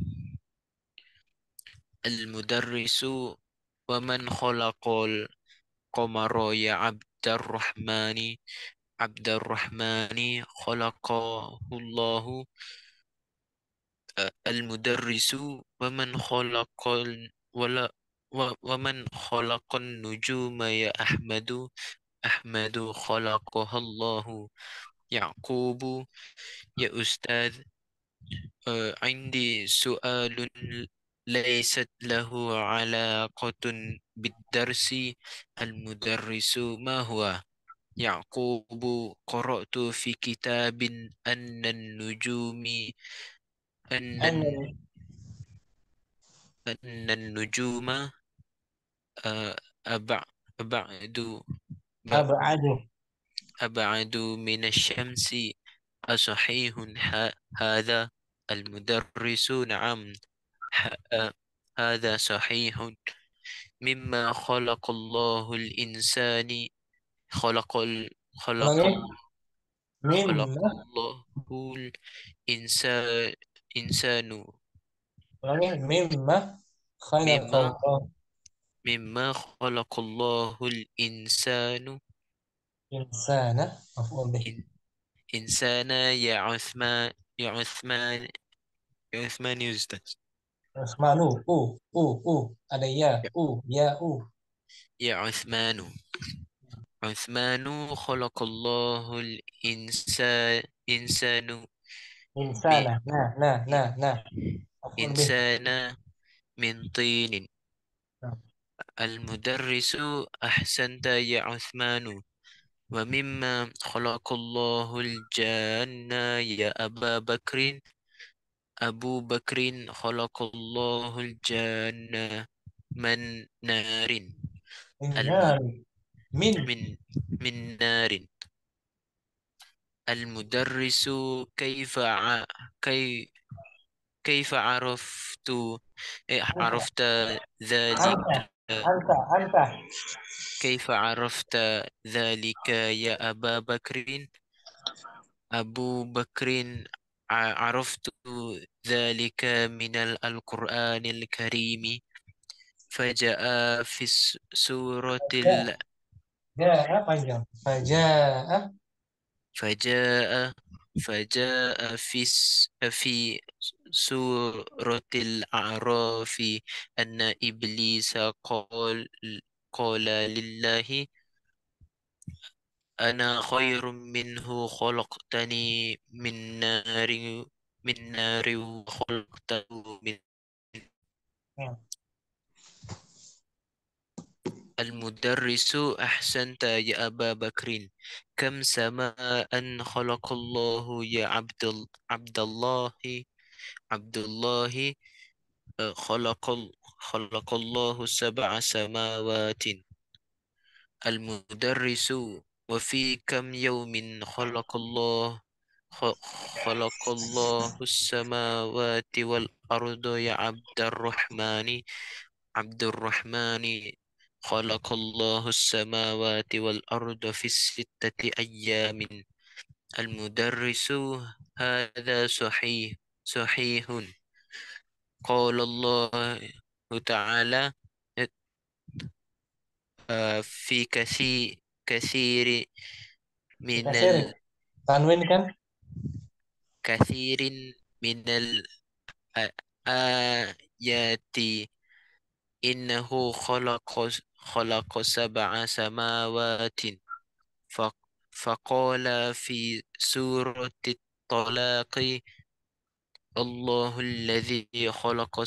المدرس: ومن خلق القمر يا عبد الرحمن؟ عبد الرحمن خلقه الله. المدرس: ومن خلق ومن خلق النجوم يا أحمد؟ أحمد خلقها الله. يعقوب: يا أستاذ، عندي سؤال ليست له علاقة بالدرس. المدرس: ما هو؟ يعقوب: قرأت في كتاب أن النجوم أن An أن النجوم أبع- أبعد abadu. أبعد من الشمس. أصحيح هذا؟ المدرس: نعم هذا صحيح. مما خلق الله الإنسان خلق ال... خلق Ulangi. ال... خلق Mimma. الله الإنسان إنسان Ulangi. Mimma مما khalaqallah. خلق الله الإنسان Insana. Maf'ul bih. إنسانا يا عثمان يا عثمان يا عثمان يا أستاذ. Usmanu. Ada ya. Ya. يا عثمان. عثمان خلق الله إنسان م... Insana. Nah. Maf'ul bih. إنسان من طين. Nah. المدرس: أحسنت يا عثمان. ومما خلق الله الجنة يا أبا بكر؟ أبو بكر خلق الله الجنة من نار. Min الم... nari. Min. من نار. المدرس: كيف كي... كيف Anta. عرفت ذلك؟ Anta. كيف عرفت ذلك يا أبا بكر؟ أبو بكر: عرفت ذلك من القرآن الكريم. فجاء في سورة Ja'a panjang. Faja'a. فجاء فجاء في سورة الأعراف أن إبليس قال لله أنا خير منه خلقتني من نار وخلقته من نعم. المدرس أحسنت يا أبا بكر كم سماء خلق الله يا عبد الله عبد الله خلق الله 7 سماوات المدرس وفي كم يوم خ- خلق الله السماوات والأرض يا عبد الرحمن خلق الله السماوات والأرض في 6 أيام المدرس هذا صحيح قال الله تعالى في كثير من كثير تنوين kan كثير من الآيات إنه خلق 7 سماوات ف- فقال في سورة الطلاق الله الذي خلق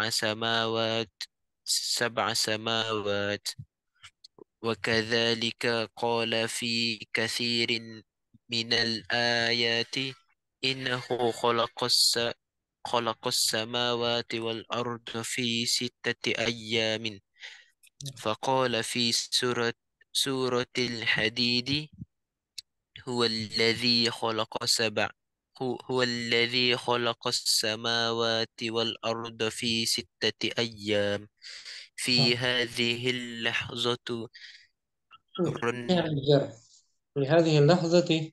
7 سماوات وكذلك قال في كثير من الآيات إنه خلق السماوات والأرض في 6 أيام فقال في سورة الحديد هو الذي خلق سبع هو الذي خلق السماوات والأرض في 6 أيام في هذه اللحظة رن في هذه اللحظة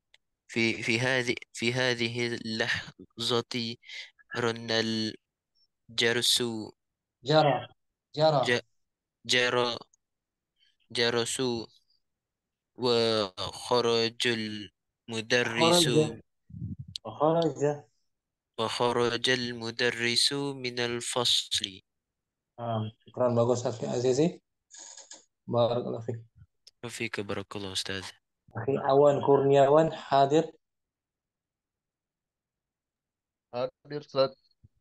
في هذه اللحظة رن الجرس جرى جرى ج- جرى جرس وخرج المدرس خرج وخرج وخرج المدرس من الفصل. شكرا bagus Akhi Azizi barakallahu fiik وفيك بارك الله أستاذ. Akhi Awan Kurniawan hadir Hadir Ustaz.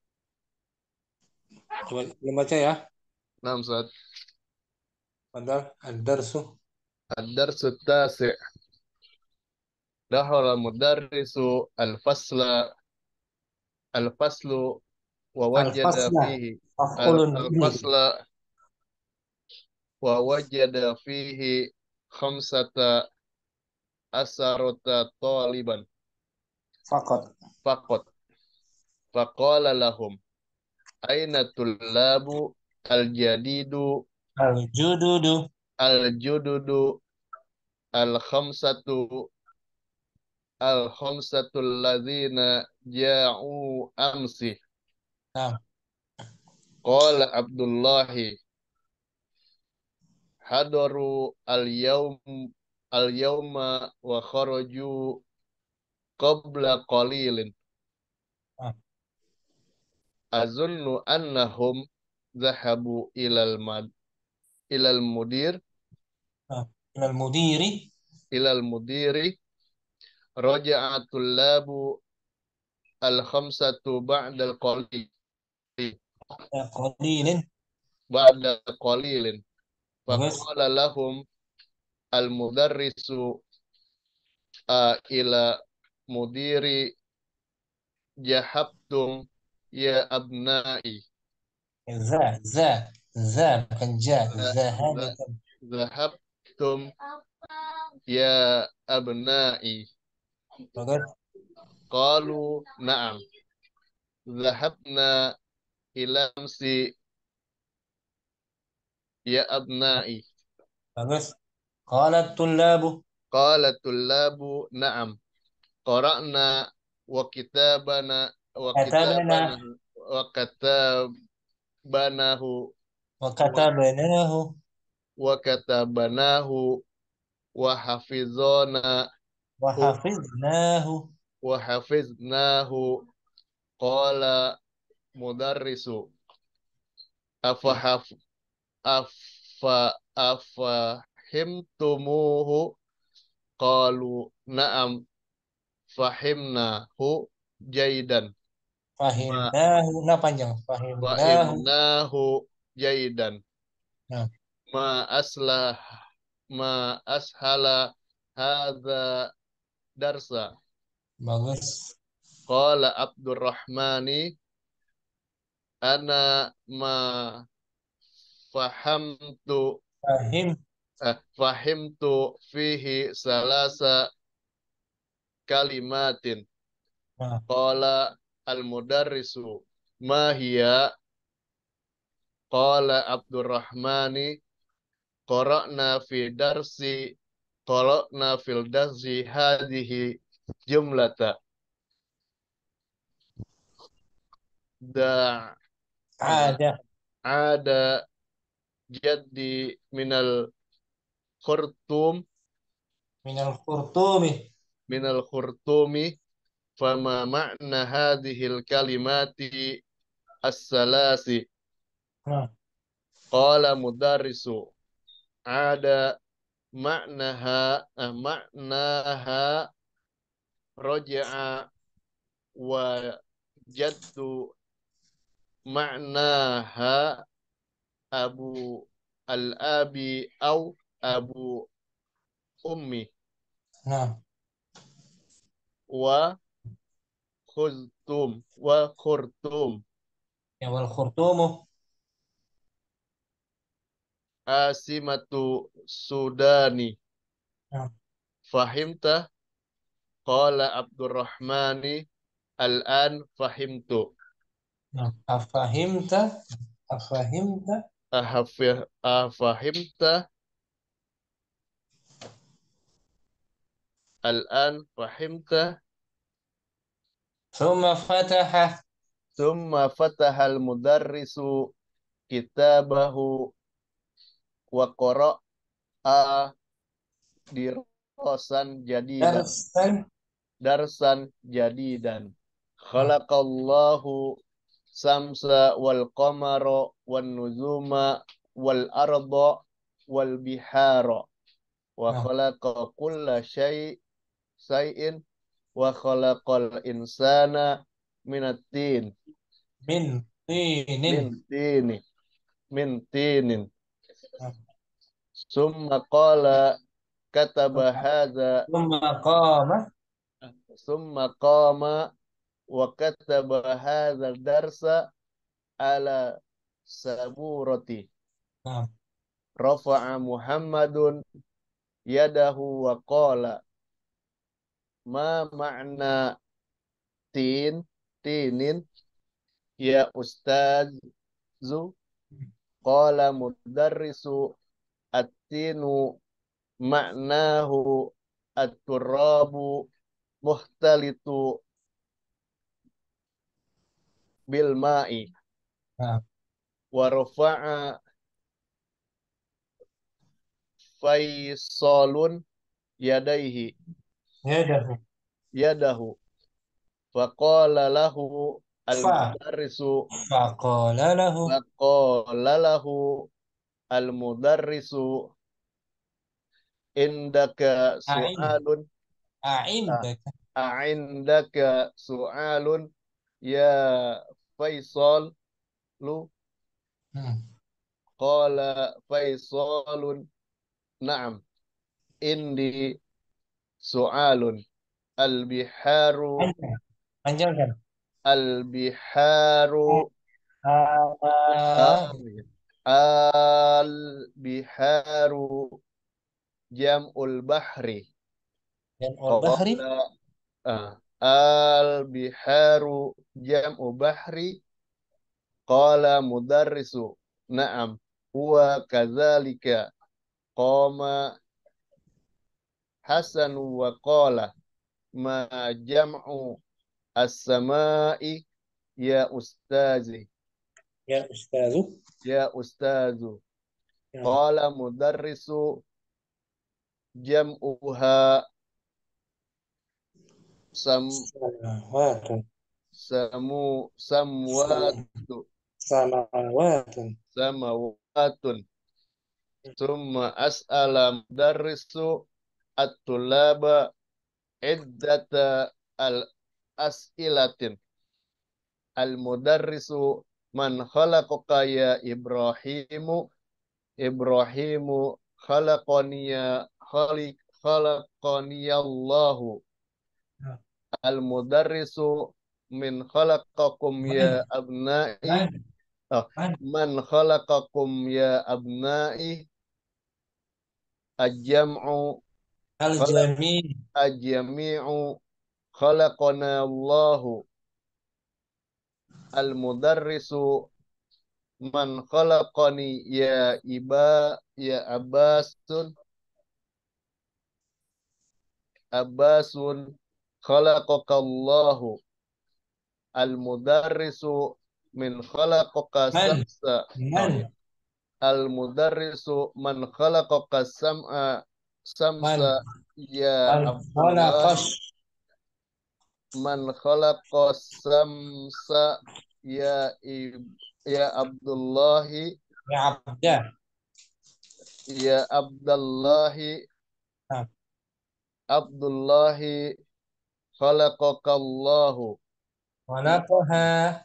coba baca ya Naam Ustaz. padahal ad-darsu الدرس التاسع دخل المدرس الفصل ووجد al-fasla فيه maf'ulun bihi الفصل ووجد فيه 15 طالبا faqat فقط فقال لهم أين الطلاب الجديد al-jududu الجدد الخمسة الخمسة الذين جاءوا أمس. nah قال عبد الله حضروا اليوم وخرجوا قبل قليل nah أظن أنهم ذهبوا إلى المدير nah al-mudiri إلى المدير رجع الطلاب الخمسة qalilin بعد قليل bagus فقال لهم المدرس إلى مدير ذهبتم يا أبنائي za bukan ja ذ- zahabatan ذهبتم يا أبنائي bagus قالوا نعم ذهبنا إلى أمس يا أبنائي bagus qalat tullabu قال الطلاب نعم قرأنا وكتابنا katabna وكتابناه wa katabnahu وكتبناه وحفظنا wa hafiznahu wa hafiznahu. Qala mudarrisu afahaf afa afahimtumuhu. Qalu na'am fahimnahu jaidan. Fahimnahu. Nah panjang. Fahimnahu. Fahimnahu jaidan. Nah, Ma aslah ma ashala hadza darsa. bagus. Qala Abdurrahmani ana ma fahamtu Fahim. fahimtu fihi salasa kalimatin. Nah, Qala al-mudarrisu ma hiya. Qala Abdurrahmani qara'na fil darsi hadhihi jumlata da ada. ada jaddi khurtum Minal khurtumi. minal khurtumi fama ma'na hadhil kalimati as-salasi. Nah, Qala mudarrisu ada ma'naha raja'a wa jaddu ma'naha abu al-abi au abu ummi nah. wa khurtum Ya wal khurtumu. asimatu sudani. Nah, Fahimta? Qala Abdurrahmani al-an fahimtu. nah. Afahimta. Afahimta. Afahimta? Al-an fahimta? Thumma fataha. Thumma fatahal mudarrisu kitabahu wa qara'a Darsan. darsan jadidan. Khalaqallahu samsa wal qamara wan nuzuma wal arda wal bihara wa Nah, khalaqa kulla syai'in wa khalaqal insana minat tin min tinin. min tini min tinin. Nah, Summa qala kataba hadza thumma qama. summa qama wa kataba hadza darsa ala saburati. Nah, Rafa'a Muhammadun yadahu wa qala ma ma'na tinin ya ustazu. Qala mudarrisu at-tinu ma'nahu at-turabu muhtalitu bil ma'i. nah. Wa rafa'a Faisalun Yadahu. yadahu faqala lahu Fa. al-mudarrisu Faqala lahu. faqala lahu al-mudarrisu indaka A'in. su'alun A'indaka. a'indaka su'alun ya Faisal lu. Hmm. Qala Faisalun na'am indi su'alun al-biharu Panjang. Panjang kan? al-biharu Ah, al-biharu jam'ul bahri. dan al-bahri. Qala al-biharu jam'u bahri. Qala mudarrisu na'am huwa kadzalika. Qama Hasan wa qala ma jam'u as-sama'i ya ustazi Ya ustazu. ya ustazu. Ya. Qala mudarrisu jam'uha sam samawatun samu samwatu samawatun samawatun. Summa as'ala mudarrisu at-tulaba iddata al-as'ilatin. Al-mudarrisu man khalaqaka ya Ibrahimu. Ibrahimu khalaqaniyallahu. Al-mudarrisu min khalaqakum ya man abna'i. man Oh, man man khalaqakum ya abna'i. Ajam'u khalaq al-jami ajami'u khalaqana Allahu. Al-mudarrisu man khalaqani ya Abbasun khalaqakallahu. Al-mudarrisu min khalaqaka man samsa. man Ya. Al-mudarrisu man khalaqaka man samsa ya man khalaqash Abdullahi. Man khalaqas samsa ya ya Abdullahi. ya abdah Ya Abdullahi. Nah, Abdullahi khalaqakallahu. khalaqaha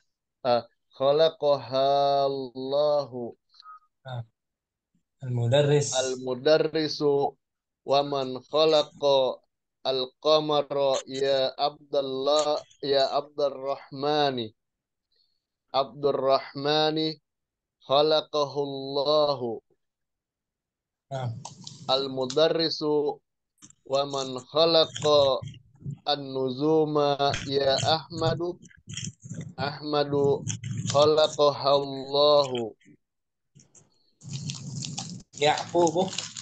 Khalaqahallahu. Nah, al-mudarris Al-mudarrisu wa man khalaqa al-qamara ya Abdullah ya Abdurrahmani. Abdurrahmani khalaqahullahu. Nah, Al-mudarrisu wa man khalaqa an-nuzuma ya Ahmadu khalaqahallahu. Yaqubu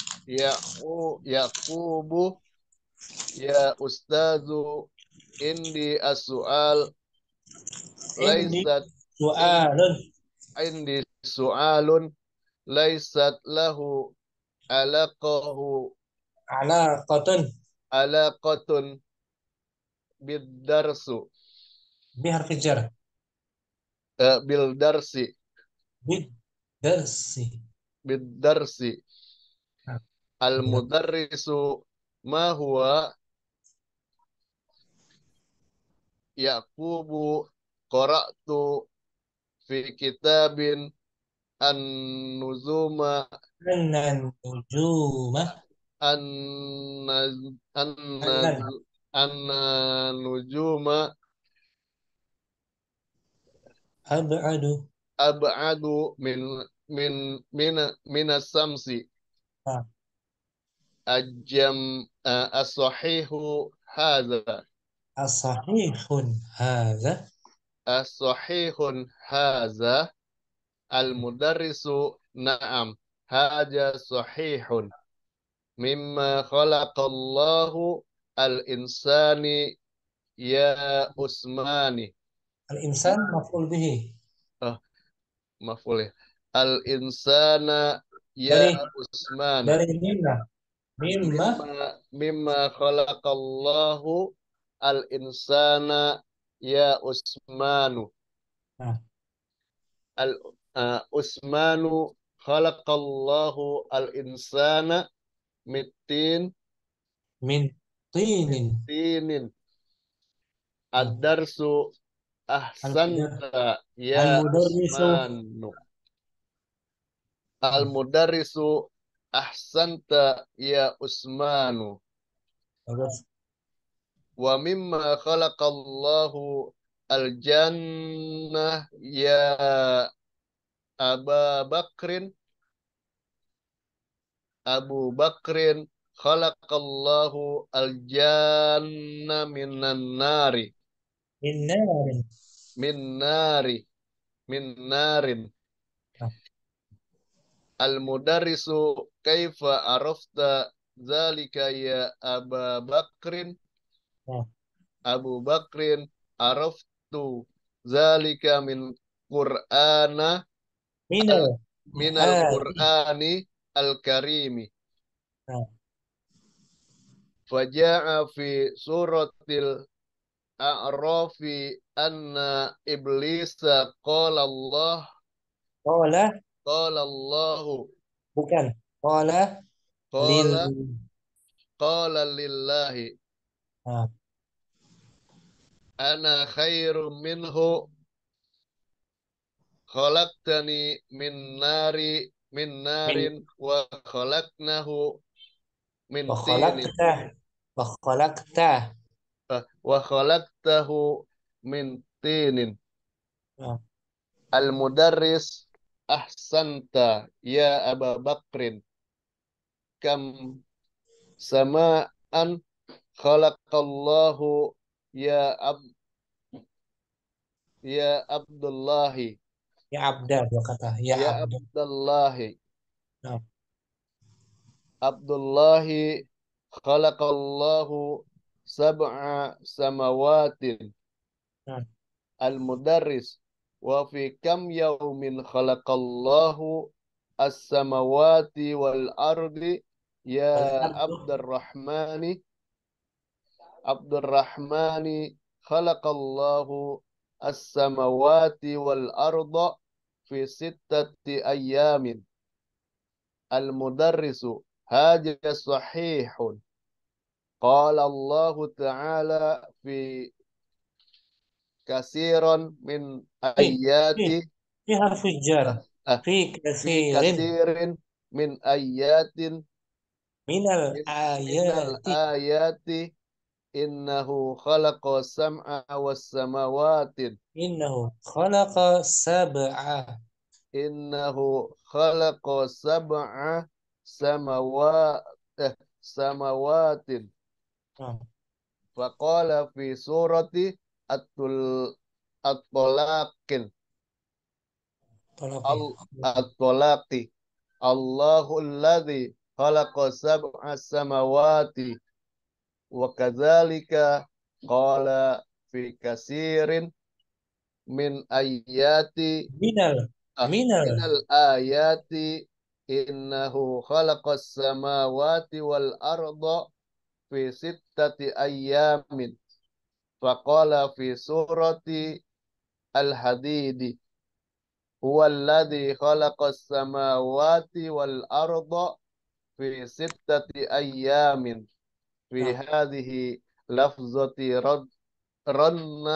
Yaqubu ya ustazu indi as-su'al indi laisat su'alun indi su'alun laisat lahu alaqahu alaqatun alaqatun bid-darsu biharfi jar bil-darsi bid darsi bid-darsi. Nah, Al-mudarrisu ma huwa Yaqubu qara'tu fi kitabin an-nuzuma annan nujuma an annan nujuma ab'adu ab'adu min as-samsi. Nah, As-sahihu hadza. as-sahihun hadza As-sahihun hadza. Al-mudarrisu na'am. Hadza sahihun. Mimma khalaqallahu al-insani ya Usmani. al-insan maf'ul bihi Oh, maf'ul ya. Al-insana ya dari Usmana. dari mimma Mimma khalaqallahu al-insana ya Usmanu. Nah, Usmanu khalaqallahu al-insana mitin min tinin tinin. Nah, Ad-darsu ahsanta ya al-mudarrisu Usmanu. Al-mudarrisu ahsanta ya Usmanu. bagus Wa mimma khalaqallahu al-jannah ya Aba Bakrin. Abu Bakrin khalaqallahu al-janna min narin min nari min narin. Nah, Al-mudarrisu kaifa arafta zalika ya Aba Bakrin. nah, Abu Bakrin araftu zalika minal minal Qur'ani Qur'ani al-karimi. Nah, Faja'a fi suratil a'rafi anna iblisa Qala, qala Allahu bukan. Qala lil. qala qala lillahi Nah, ana khairum minhu khalaqtani min min narin wa khalaqnahu min wa tinin khalaqta wa khalaqta. wa khalaqtahu min tinin. Nah, Al-mudarris ahsanta ya Aba Bakrin kam sama'an khalaqallahu ya ab ya Abdullahi ya abda dua kata. Ya ya abda. Abdullahi Nah, Abdullahi khalaqallahu sab'a samawatin. nah, Al-mudarris wa fi kam yaumin khalaqallahu as-samawati wal ardi ya wal ardu. Abdurrahmani khalaqallahu as-samawati wal arda fi sittati ayyamin. Al-mudarrisu haja sahihun. Qala Allah Ta'ala fi kasiran min Fi fi ayati fi harfi jar. ah, ah, Fi fi kasirin kasirin min ayatin minal minal ayati. ayati innahu khalaqa sam'a was samawatin Innahu khalaqa sab'a. innahu khalaqa sab'a samawa eh, samawatin Nah, faqala fi surati at-tul at-talaqin tolak ya. at-talaqi Allahu alladhi khalaqa sab'a samawati wa kadzalika qala fi kasirin min ayati Minal minal. minal ayati innahu khalaqas samawati wal arda fi sittati ayyamin faqala fi surati al-hadidi huwa alladhi khalaqas samawati wal arda fi sittati ayyamin fi Nah, hadhihi lafzati ranna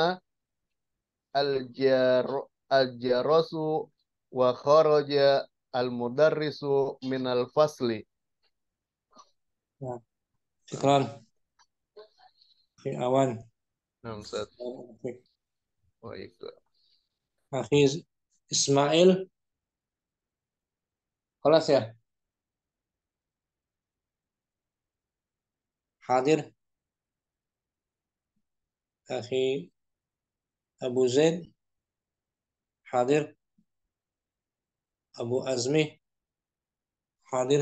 al-jarasu wa kharaja al-mudarrisu min al-fasli. nah. Syukran. Fi awan. Nah, Ustaz. Oke. Baik. Akhi Ismail. Kelas ya? Hadir. Akhi Abu Zaid. Hadir. Abu Azmi. Hadir.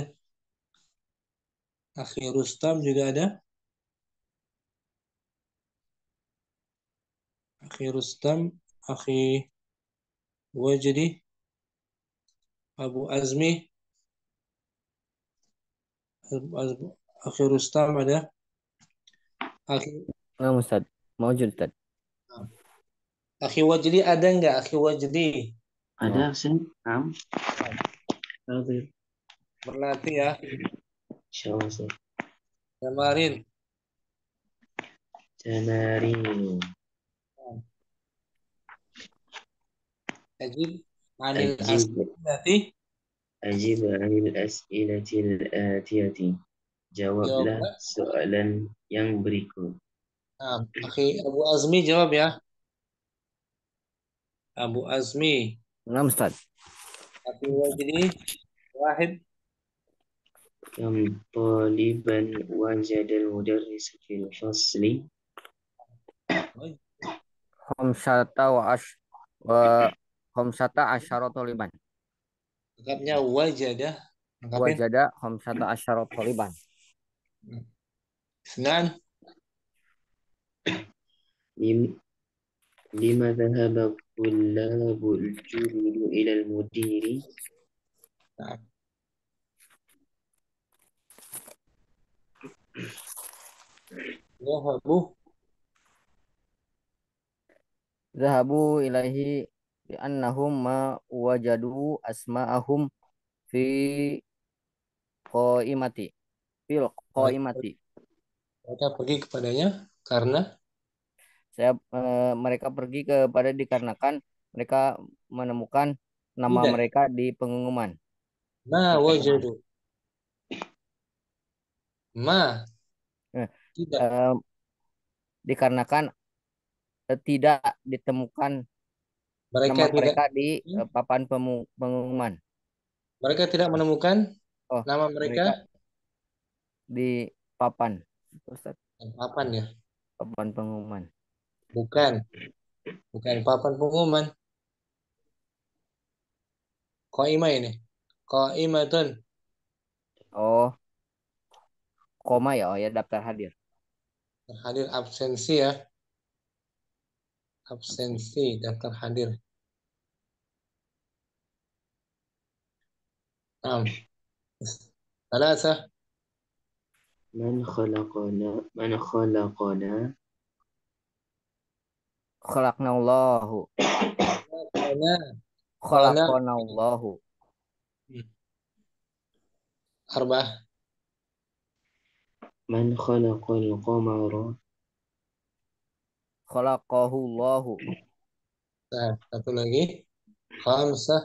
Akhi Rustam juga ada. Akhi Rustam. Akhi Wajdi. Abu Azmi. Akhi Rustam ada. Akhi, Nah, Ustaz. Maujud, Ustaz. Akhi Wajdi ada nggak? Akhi Wajdi. Ada Ustaz? Naam. Hadir. Berlatih ya. Insyaallah Ustaz. Kemarin. Tamarin. Ajib anil Ajib. as'ilati. Ajib anil as'ilatil atiyati. Jawablah Jawablah. soalan yang berikut. Nah, Akhi Abu Azmi jawab ya. Abu Azmi. Nah, Ustaz. Akhi Wajdi. Wahid. Kam taliban wajadal mudarris fil fasli. Khamsata wa khamsata asyara taliban. Lengkapnya wajadah. Lengkapin. Wajada khamsata asyara taliban. Isnan. Lima dhahaba tullabul jududu ilal mudiri. Nah. Zahabu Zahabu ilaihi li'annahum ma wajadu asma'ahum fi qaimati fil Mereka, qaimati. mereka pergi kepadanya karena Mereka pergi kepada dikarenakan mereka menemukan nama tidak. mereka di pengumuman. Ma Di pengumuman. wajadu. Ma Eh, tidak. eh, Dikarenakan tidak ditemukan Mereka nama tidak. mereka di papan pengumuman. Mereka tidak menemukan Oh, nama mereka. mereka di papan, Ustaz, Papan ya. papan pengumuman. Bukan. Bukan papan pengumuman. Qaimah ini. Qaimatun. Oh, koma ya, oh ya daftar hadir. Hadir absensi ya. Absensi daftar hadir. Nah, ثلاثة. من خلقنا من خلقنا Khalaqnallahu. Qana. Qana. Khalaqnallahu. Arba'ah. من خلق القمر Khalaqahullahu. Nah, satu lagi. Khamsah.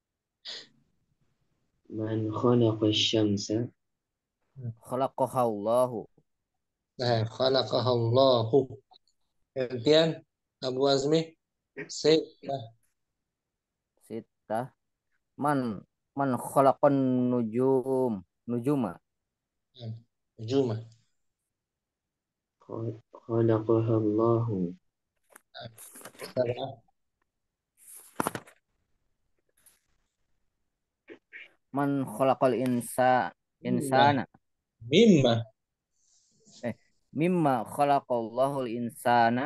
من خلق الشمس Khalaqahallahu. Nah, khalaqahallahu. Gantian Abu Azmi. Sita. Sita. Man man khalaqan nujuma. Juma. خلقها الله Sab'ah. Man khalaqal Mimma. insana. Mimma. Mimma khalaqallahul insana.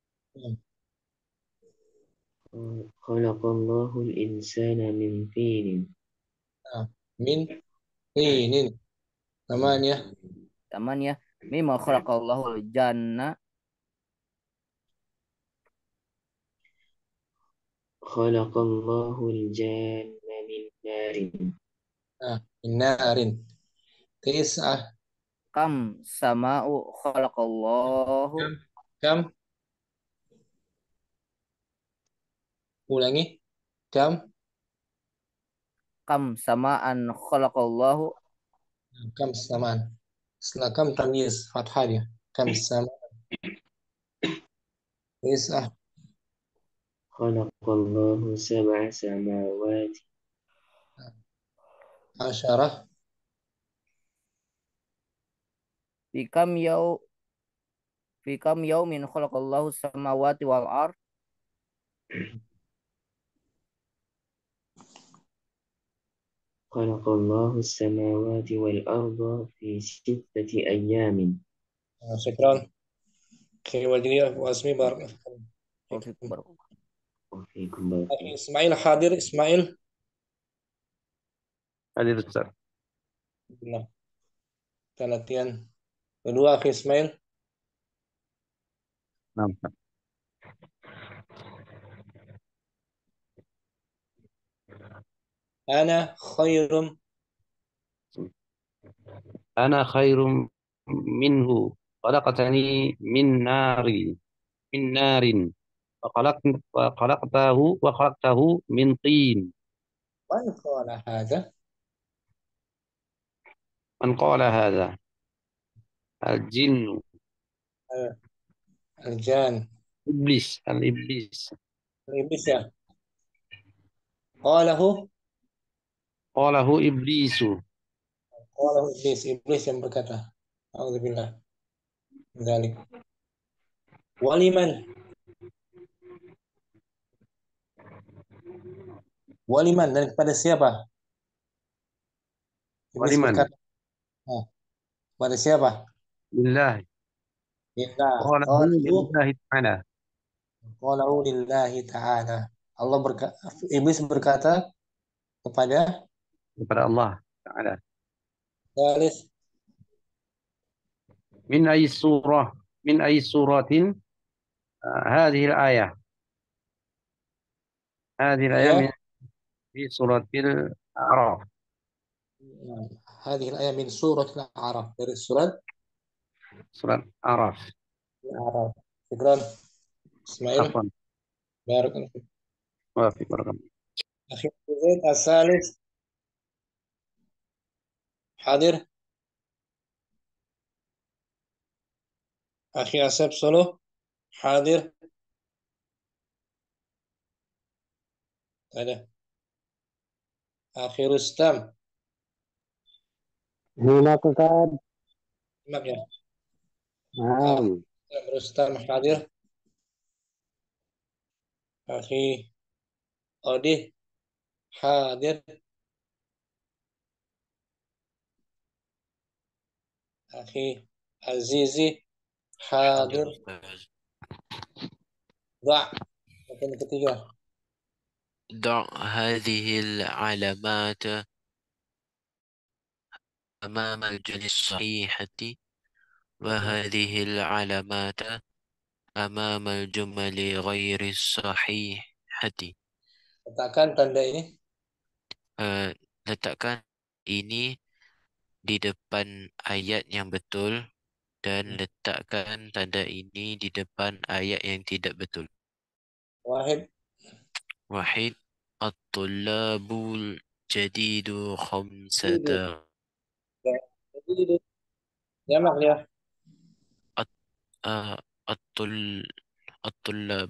خلق الله الإنسان من طين Min tinin. Namanya. Taman ya. Mimma khalaqallahul janna. خلق الله الجان من نار Nah, inarin. Tis'ah. Kam sama'u khalaqallahu. Kam. Ulangi. Kam. Kam sama'an khalaqallahu. Kam saman. Setelah kam tamyiz fathah dia. Kam saman. Tis'ah. خلق الله سبع سماوات Asyarah. Fi kam yaumin khalaqallahu samawati wal ard. خلق الله السماوات والأرض في 6 أيام Syukran. Khair wal jami'ah wa asmi barak. Taufiq barak. وفيكم بارك Akhi Ismail hadir. Ismail. Hadir Ustaz. Nah, kita latihan kedua Akhi Ismail. Nah, Ustaz. Ana khairum. Ana khairum minhu. Khalaqtani min narin. وخلقته من طين. Man qala hadha. من قال هذا؟ الجن. Al-jan. الإبليس. Iblis ya. Qalahu. قاله إبليس. Qalahu iblis. Iblis yang berkata. A'udzubillah. Dzalik. Waliman. Waliman, dan kepada siapa? Iblis Waliman. berkata. Nah, kepada siapa? Lillah. Lillah. قاله لله تعالى. Qalahu lillahi ta'ala. Iblis berkata kepada kepada Allah Ta'ala. Thalith. من أي سورة هذه الآية؟ هذه الآية هي في سورة الأعراف. هذه الآية من سورة الأعراف dari surat سورة الأعراف. الأعراف. شكرا إسماعيل. عفوا. بارك الله فيك. وفي بارك الله. أخي زيد الثالث حاضر. أخي أسف سولو حاضر. ada. أخي رستم هناك قاعد. simak ya. أخي نعم. رستم حاضر. أخي أودي حاضر. أخي عزيزي حاضر حاضر. أستاذ. ضع mungkin ketiga. ضع هذه العلامات أمام الجمل الصحيحة وهذه العلامات أمام الجمل غير الصحيحة. Letakkan tanda ini Letakkan ini di depan ayat yang betul dan letakkan tanda ini di depan ayat yang tidak betul. wahid. Wahid. At-tullabul jadidu Jadidu. khamsata. Jadidu. Jamak ya. uh, At-tul At-tullab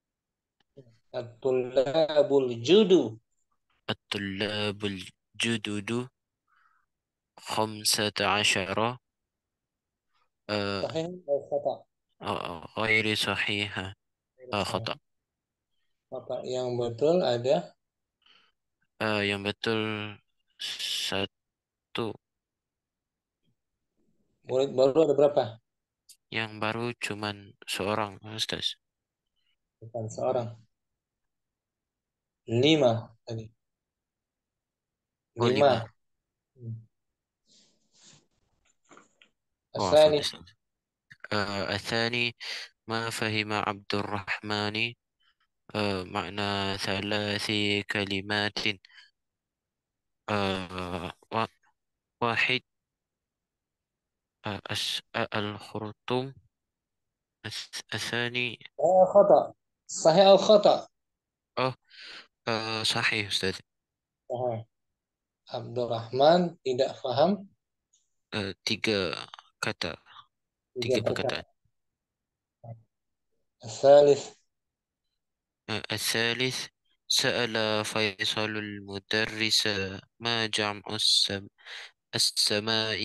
At-tullabul judu. At-tullabul jududu khamsata asyara Sahih atau khata? ghairi sahiha. Khata. Khata yang betul ada. Yang betul satu. Murid baru ada berapa? Yang baru cuman seorang, Ustaz. Bukan seorang. 5 tadi. Oh, 5. 5. عفوا Asani. أستاذ. الثاني ما فهم عبد الرحمن معنى ثلاث كلمات. واحد الخرطوم. الثاني خطأ. Sahih atau khata? oh صحيح أستاذ. Sahih. Abdurrahman tidak paham 3 kata, 3 3 perkara. perkataan. Asalis. الثالث سأل فيصل المدرس ما جمع السماء.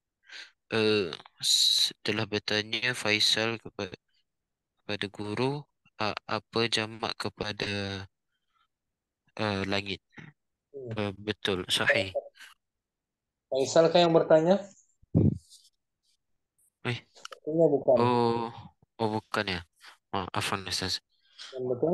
Setelah bertanya Faisal kepada guru, apa jamak kepada langit. Betul, sahih. Faisal kah yang bertanya? Sepertinya bukan. Bukan ya. Afwan Ustaz. Yang betul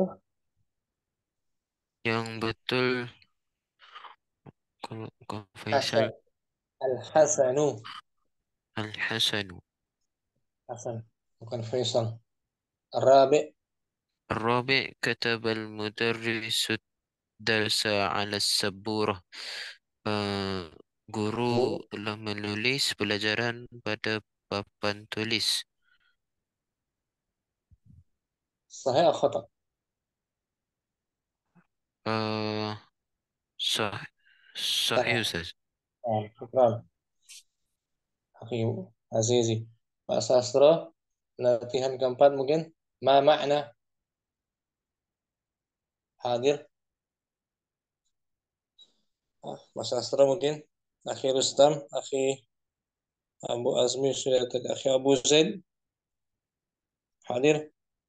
Yang betul kalau bukan Faisal, Hasan. Al-Hasanu. Al-Hasanu. Hasan. Bukan Faisal. Rabi. الرابع كتب المدرس الدرس على السبورة. Guru telah menulis pelajaran pada papan tulis. Sahih atau khata? Sahih Ustaz. Syukran. Akhi Azizi. Pak Sastro, latihan keempat mungkin. Ma makna hadir. Mas Sastro mungkin. Akhi Rustam, Akhi Abu Azmi sudah tadi. Akhi Abu Zaid hadir.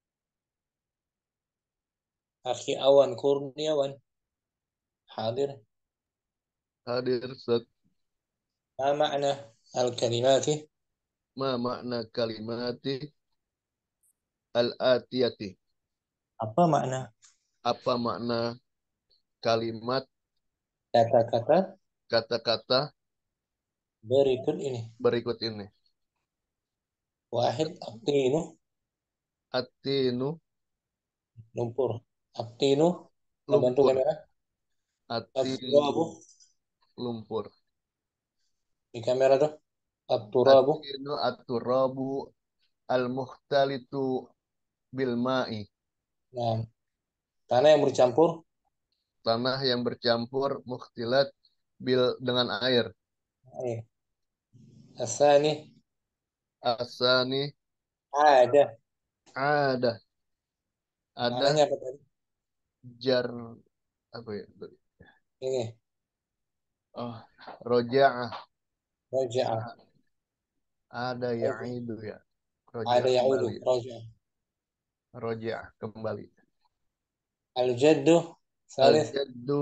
Akhi Awan Kurniawan hadir. Hadir Ustaz. Ma makna al-kalimati? Ma makna kalimati al-atiyati. Apa makna Apa makna kalimat kata-kata kata-kata berikut ini? berikut ini? Wahid, Aktinu, Atinu, lumpur. Aktinu, Nah, bantu lumpur. kamera. Atin, At-turabu. lumpur. Di kamera tuh. At-turabu. Atinu at-turabu al-mukhtalitu bil ma'i. Nah, tanah yang bercampur. Tanah yang bercampur mukhtilat dengan air. Air. Asani. Asani Ada. ada. Ada Mananya apa tadi? jar apa ya? Ini. Oh, roja'ah. Roja'ah. Ada ya'idu ya. Ada Roja'ah ya'udu. kembali. Roja'ah. Roja'ah kembali. Al-jaddu. Salis. Al-jaddu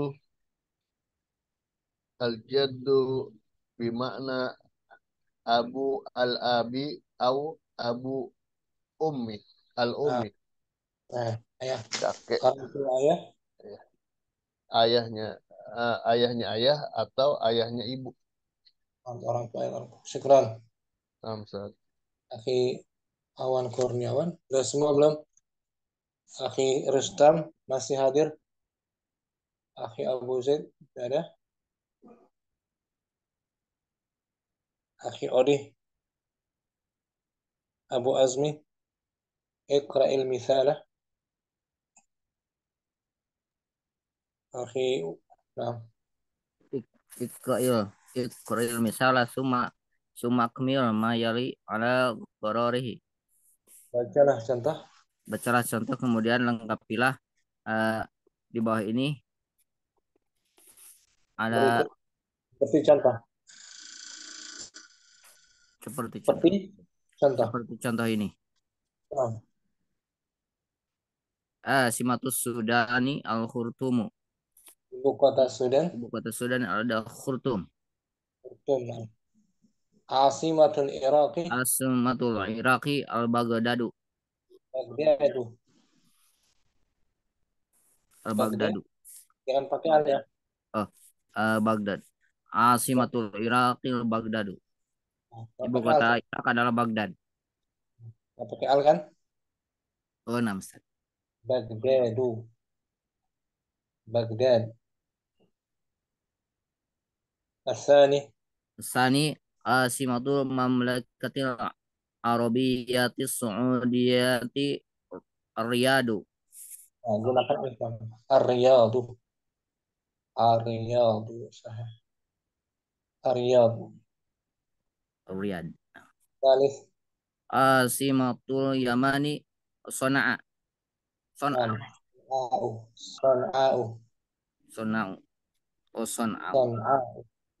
al-jaddu bimakna abu al-abi au abu ummi. Nah, Al-ummi. ayah. Kakek. Orang tua ayah. Ayahnya ayahnya ayah atau ayahnya ibu. Orang tua ayah. Syukran. Samsat. Akhi Awan Kurniawan. Udah semua belum? Akhi Rustam masih hadir? Akhi Abu Zaid tidak ada? Akhi Odi, Abu Azmi, Iqra'il Mithalah. Akhi, nah, Iqra'il misalah summa akmil ma yali ala qararihi. bacalah contoh. Bacalah contoh kemudian lengkapilah di bawah ini ada Berikut seperti contoh. seperti Seperti contoh. contoh ini. Nah, Simatus Sudani al-Khurtumu. ibu kota Sudan, Ibu kota Sudan ada Khurtum. Khartoum. Nah. Asimatul Iraqi, Asmatul Iraqi al-Baghdadu. Baghdadu. Al-Baghdadu. Jangan pakai al ya. Baghdad. Asimatul Iraqi al-Baghdadu. Nggak Ibu pakai al. kota Irak adalah Baghdad. Nggak pakai al kan? Oh, 6. Baghdadu. Baghdad. Asani, Sani Asimatul Mamlakatil Arabiyatis Saudiyati Riyadu. nah, gunakan al. Ar-Riyadu. Ar-Riyadu. Sahih. Ar-Riyadu. Riyad. Salis. Asimatul Yamani Sonaa. Sonaa. Son'a'u. Son'a'u. Sonau. Oh, Sonau. Son'a'u.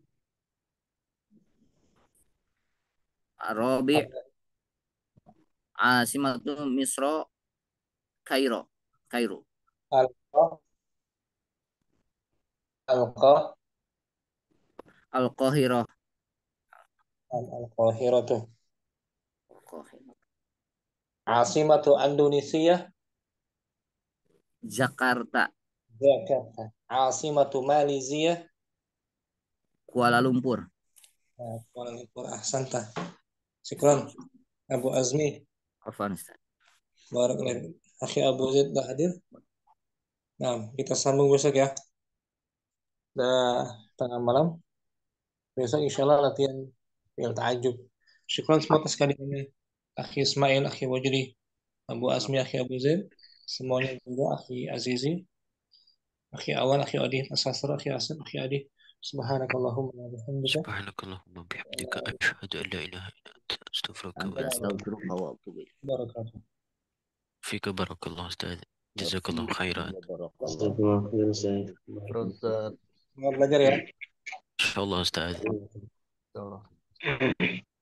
Arabi Asimatul Misro Kairo. Kairo. Alqa. Alqa. Al-Qahirah. Al-Qahiratu. Asimatu Indonesia. Jakarta. Jakarta. Asimatu Malaysia. Kuala Lumpur. Nah, Kuala Lumpur. Ahsanta. Syukran. Abu Azmi. Afghanistan. Barakallahu. Akhi Abu Zaid dah hadir. Nah, kita sambung besok ya. Dah tengah malam. Besok insya Allah latihan fi'il ta'ajub. Syukran semua atas kehadirannya. Akhi Ismail, Akhi Wajri, Abu Azmi, Akhi Abu Zaid. Semuanya juga Akhi Azizi, Akhi Awan, Akhi Adi, Asasar, Akhi Asad, Akhi Adi. Subhanakallahumma wa bihamdika. Subhanakallahumma bihamdika asyhadu an la ilaha illa anta astaghfiruka wa atubu Astagfirullah wa atubu ilaik. Barakatuh. fika. Barakallahu ustaz. Jazakallahu khairan. Astagfirullah, khair, Ustaz. Ustaz. Selamat belajar ya. Insyaallah ustaz. Insyaallah.